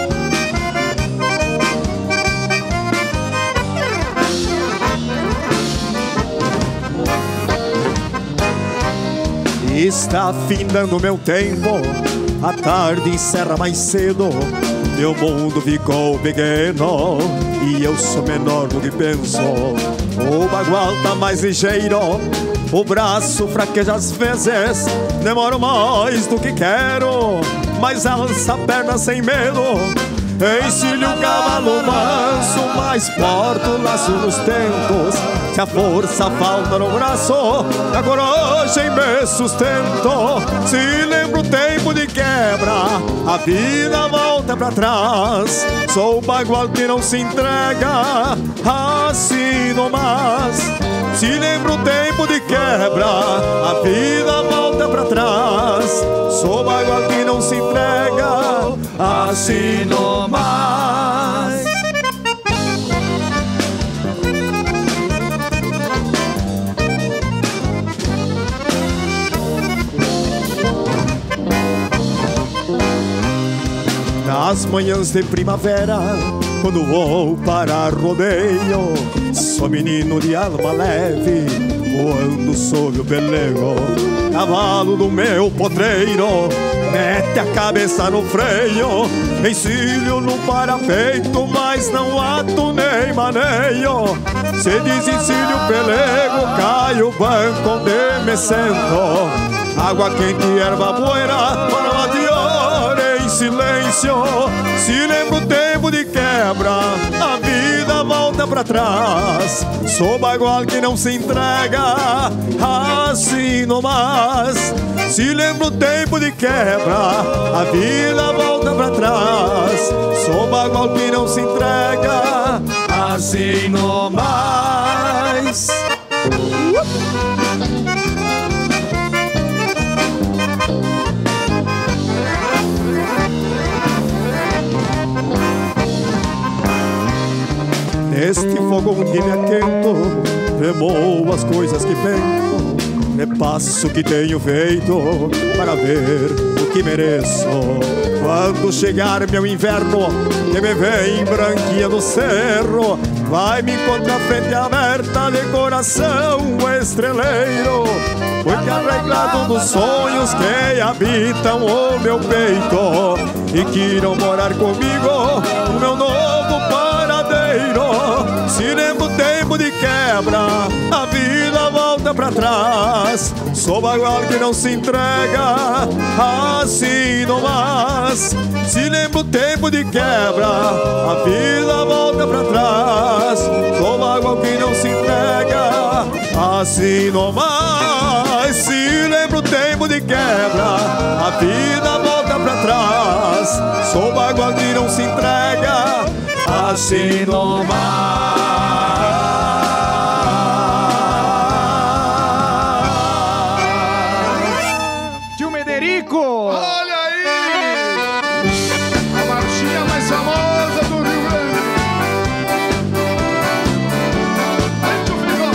Está findando meu tempo, a tarde encerra mais cedo. Meu mundo ficou pequeno e eu sou menor do que penso. O bagual tá mais ligeiro, o braço fraqueja às vezes. Demoro mais do que quero, mas alça a perna sem medo. Encilho o cavalo manso, mas porto o laço nos tentos. Se a força falta no braço, a coragem me sustento. Se lembro o tempo de quebra, a vida volta pra trás. Sou bagual que não se entrega assim nomás. Se lembro o tempo de quebra, a vida volta pra trás. Sou bagual que não se entrega assim nomás. Nas manhãs de primavera, quando vou para rodeio, sou menino de alma leve, voando sob o pelego. Cavalo do meu potreiro, mete a cabeça no freio. Encilho no parapeito, mas não ato nem maneio. Se desencilho o pelego, cai o banco onde me sento. Água quente, erva buena, para de hora em silêncio. Se lembro o tempo de quebra, a vida volta pra trás. Sou bagual que não se entrega assim nomás. Se lembro o tempo de quebra, a vida volta pra trás. Sou bagual que não se entrega assim nomás. Neste fogão que me aquento, remoo as coisas que penso, repasso o que tenho feito para ver o que mereço. Quando chegar meu inverno, que me vem branquinha no cerro, vai me encontrar frente aberta de coração estreleiro. Porque arreglado dos sonhos que habitam o meu peito e que irão morar comigo no meu novo paradeiro. Se lembro o tempo de quebra, a vida volta pra trás. Sou bagual que não se entrega assim nomás. Se lembro o tempo de quebra, a vida volta pra trás. Sou bagual que não se entrega assim nomás. Se lembro o tempo de quebra, a vida volta pra trás. Sou bagual que não se entrega assim nomás. Tio Mederico! Olha aí! A marchinha mais famosa do Rio Grande. Aí, tio Frigão!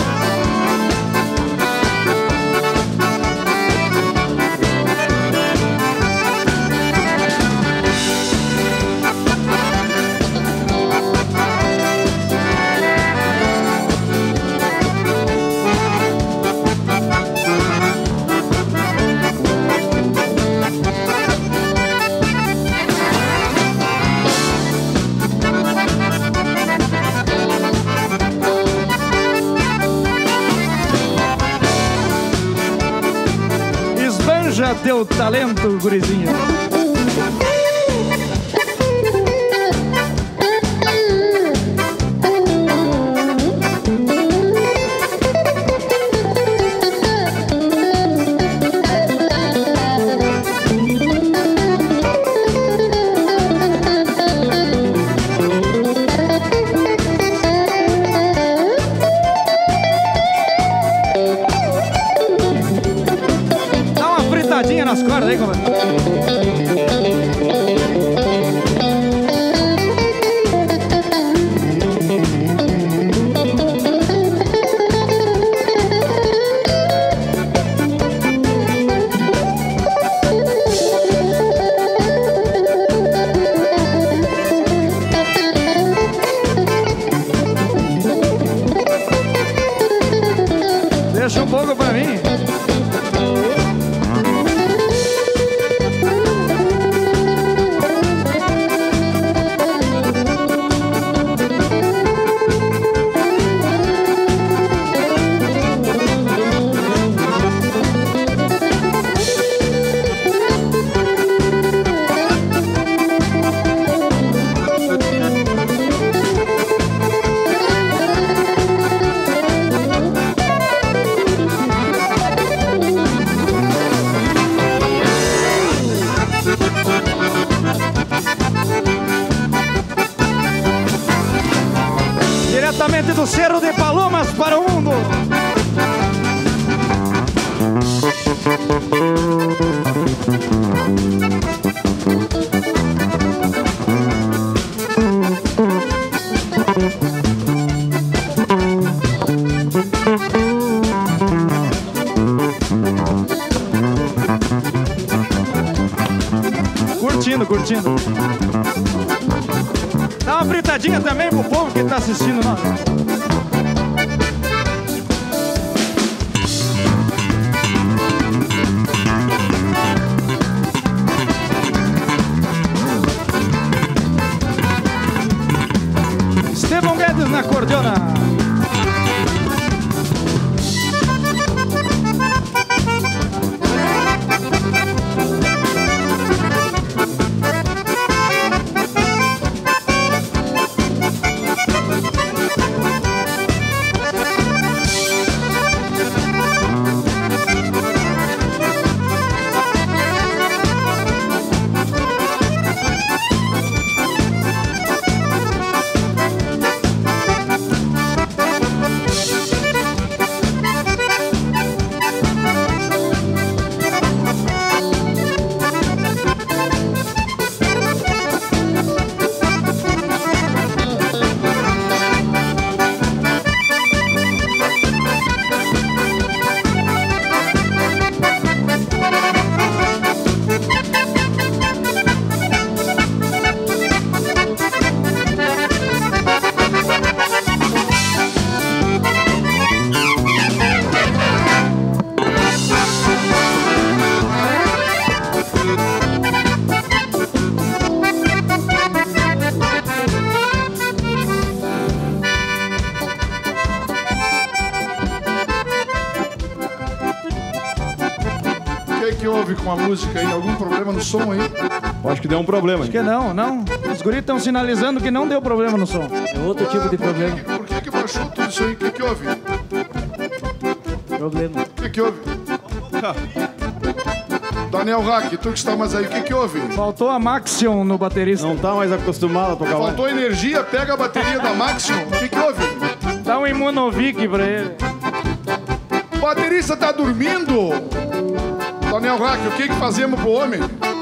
Esbanja teu talento, gurizinho. Dá uma fritadinha nas cordas aí, compadre. Deixa um pouco pra mim. Cerro de Palomas para o mundo. Curtindo, curtindo. Dá uma fritadinha também pro povo que tá assistindo nós. Estevão Guedes na cordiona. que houve com a música aí? Algum problema no som aí? Acho que deu um problema. Acho que não, não. Os guris estão sinalizando que não deu problema no som. É outro tipo de problema. Por que, por que que baixou tudo isso aí? O que que houve? Problema. O que que houve? Daniel Hack, tu que está mais aí, o que que houve? Faltou a Maxion no baterista. Não tá mais acostumado a tocar lá. Faltou energia, pega a bateria da Maxion. O que que houve? Dá um Imunovic pra ele. O baterista tá dormindo? Daniel Hack, o que que fazemos pro homem?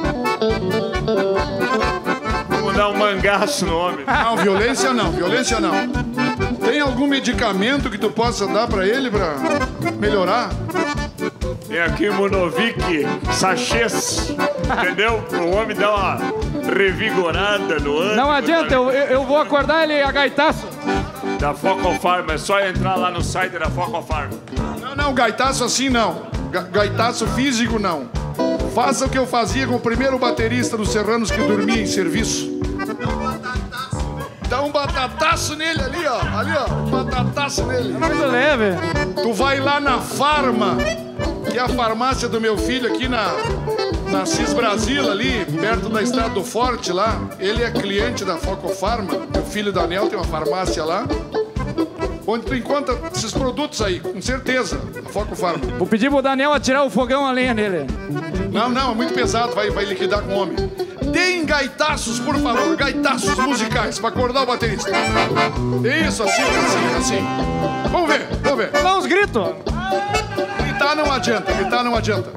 Vamos dar um mangaço no homem. Não, violência não, violência não. Tem algum medicamento que tu possa dar pra ele pra melhorar? Tem aqui o Monovic, sachês, entendeu? O homem dá uma revigorada no ânimo. Não adianta, eu, eu vou acordar ele a gaitaço. Da Foco Farm, é só entrar lá no site da Foco Farm. Não, não, gaitaço assim não. Ga gaitaço físico não. Faça o que eu fazia com o primeiro baterista dos Serranos que dormia em serviço. Dá um batataço nele ali, ó. Ali, ó. Um batataço nele. É muito leve. Tu vai lá na Farma, que é a farmácia do meu filho aqui na, na Cis Brasil, ali, perto da Estrada do Forte lá. Ele é cliente da Foco Farma. Meu filho Daniel tem uma farmácia lá, onde tu encontra esses produtos aí, com certeza, a Foco Farma. Vou pedir pro Daniel atirar o fogão a lenha nele. Não, não, é muito pesado, vai, vai liquidar com o homem. Deem gaitaços, por favor, gaitaços musicais, pra acordar o baterista. Isso, assim, assim, assim. Vamos ver, vamos ver. Dá uns gritos. Gritar não adianta, gritar não adianta.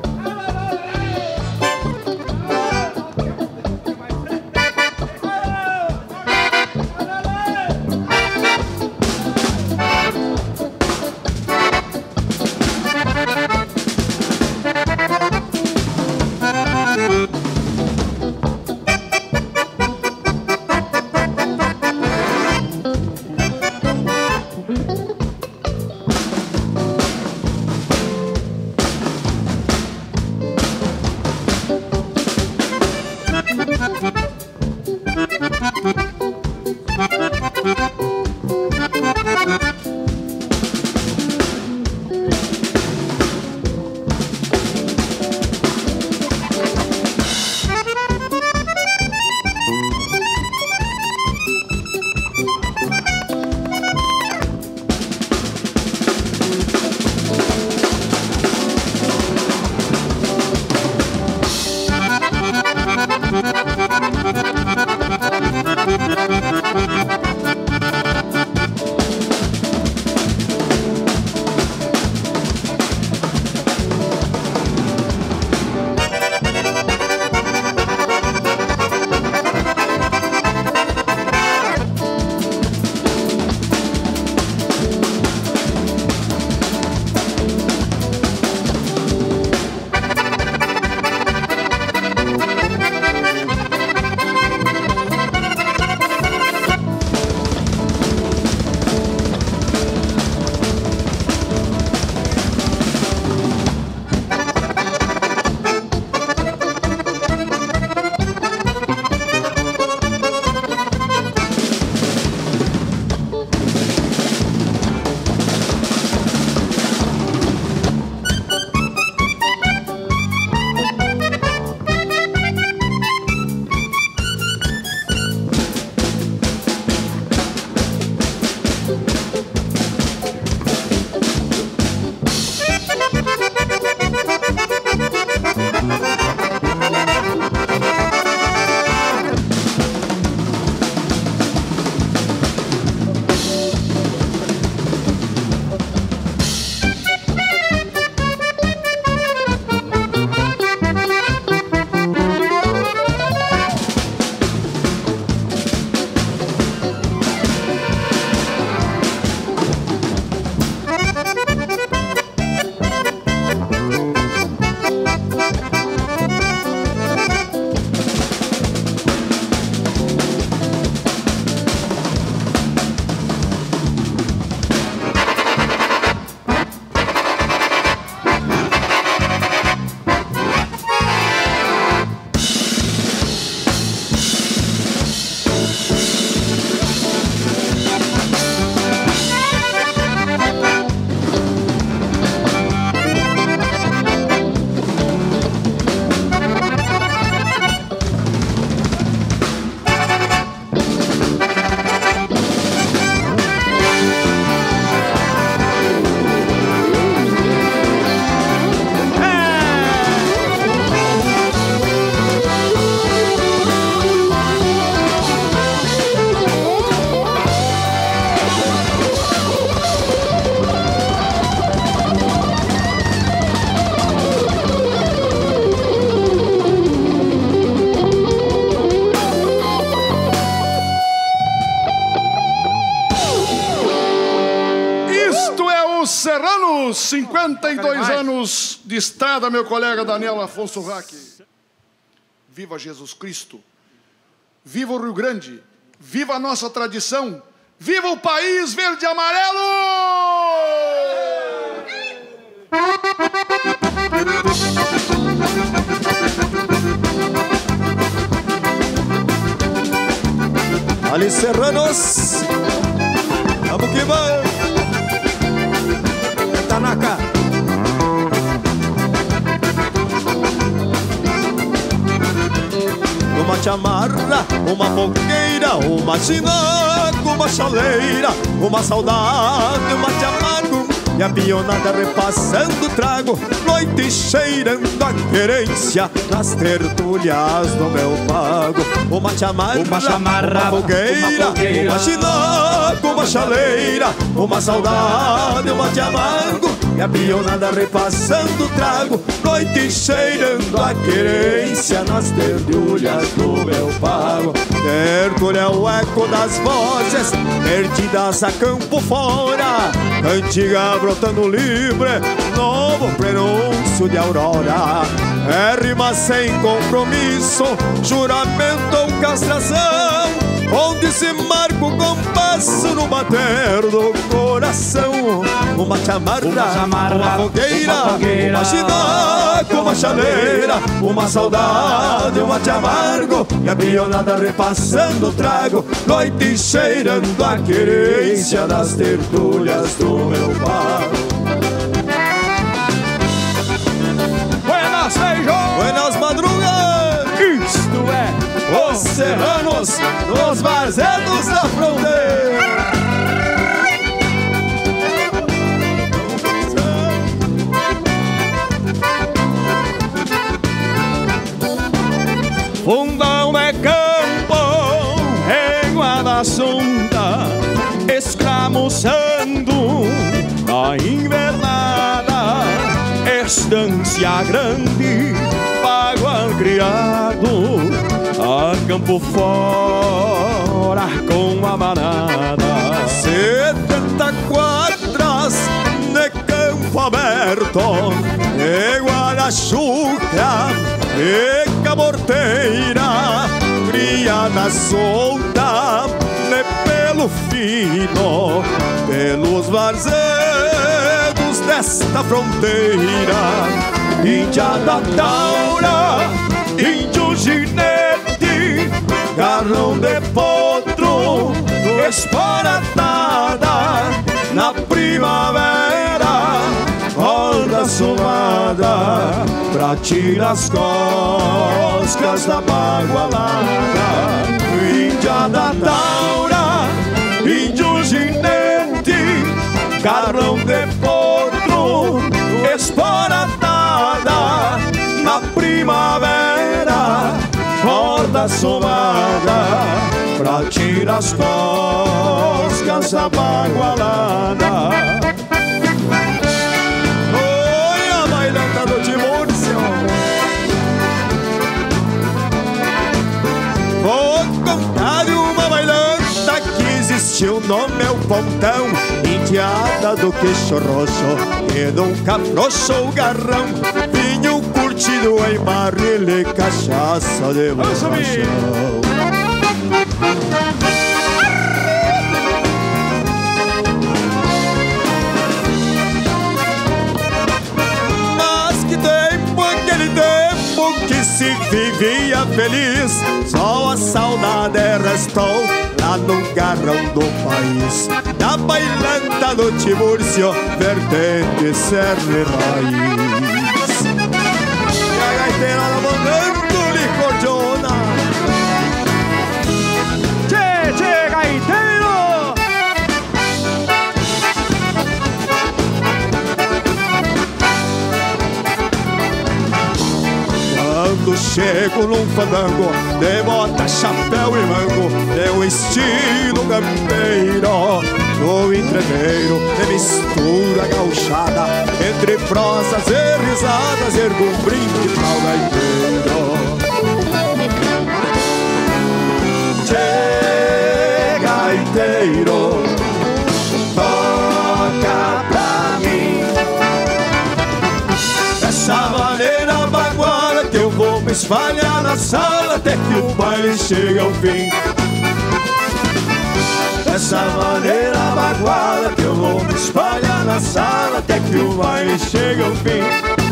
anos, cinquenta e dois anos de estrada, meu colega Daniel Afonso Rack. Viva Jesus Cristo, viva o Rio Grande, viva a nossa tradição, viva o país verde e amarelo! Ali Serranos, vamos que vai! Tanaka. Uma chamarra, uma fogueira, uma chinaca, uma chaleira, uma saudade, uma chamarra. E a pionada repassando trago, noite cheirando a querência nas tertúlias do meu pago. Uma chamarra, uma, chamarra, uma fogueira, uma, fogueira. Uma chinaca, uma chaleira, uma saudade, uma chamarra. E a pionada repassando trago, noite cheirando a querência nas tertúlias do meu pago. Tertúlia é o eco das vozes perdidas a campo fora, antiga brotando livre, novo prenúncio de aurora. É rima sem compromisso, juramento ou castração, onde se marca o compasso no bater do coração. Uma chamarra, uma, chamarra, uma fogueira, uma, fogueira. uma chinaca, uma chaleira, uma saudade, uma chamargo. E a pionada repassando o trago, noite cheirando a querência das tertúlias do meu pago. Buenas, Feijão! Buenas madrugas! Isto é os serranos dos varzedos da fronteira. Fundão é campo, égua da sonda, escramuzando a invernada, estância grande, bagual criado, a campo fora com a manada. Setenta quadras de campo aberto, igual a chucra e caborteira, criada solta de pelo fino, pelos varzedos desta fronteira. Índia da taura, índio ginete, garrão de potro, esparatada na primavera, corda somada pra tirar as coscas da bagualada. Índia da taura, índio ginete, garrão de potro, esparatada na primavera, corda somada pra tirar as coscas da bagualada. Oi, a bailanta do Timúrcio. Vou contar uma bailanta que existiu no meu pontão, indiada do queixo roxo e nunca afrouxou o garrão. Vinho curtido em barril e cachaça de borrachão. Mas que tempo, aquele tempo que se vivia feliz, só a saudade restou lá no garrão do país. Na bailanta do Timúrcio, vertente, serra e raiz. E a gaiteirada mandando licordona. Tchê, tchê, gaiteiro! Quando chego num fandango, de bota, chapéu e mango, meu estilo campeiro, no entreveiro de mistura gauchada, entre prosas e risadas, ergo um brinde pra o gaiteiro. Tchê, gaiteiro, toca pra mim espalhar na sala até que o baile chega ao fim. Dessa maneira baguala que eu vou me espalhar na sala até que o baile chega ao fim.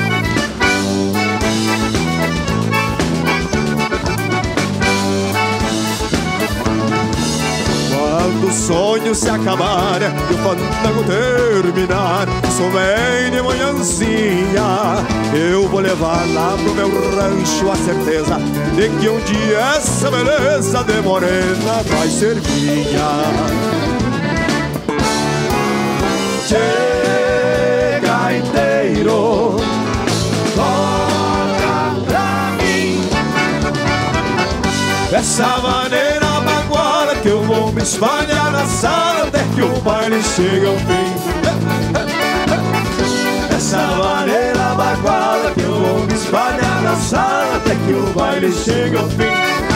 Quando o sonho se acabar e o fandango terminar, sou bem de manhãzinha, eu vou levar lá pro meu rancho a certeza de que um dia essa beleza de morena vai ser minha. Chega inteiro, toca pra mim. Dessa maneira baguala que eu vou me espalhar na sala até que o baile chega ao fim. Dessa maneira baguala que eu vou me espalhar na sala até que o baile chega ao fim.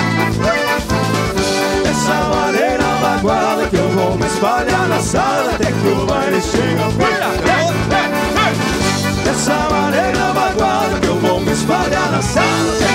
Dessa maneira baguala que eu vou me espalhar na sala até que o baile chega ao fim. Dessa maneira baguala que eu vou me espalhar na sala até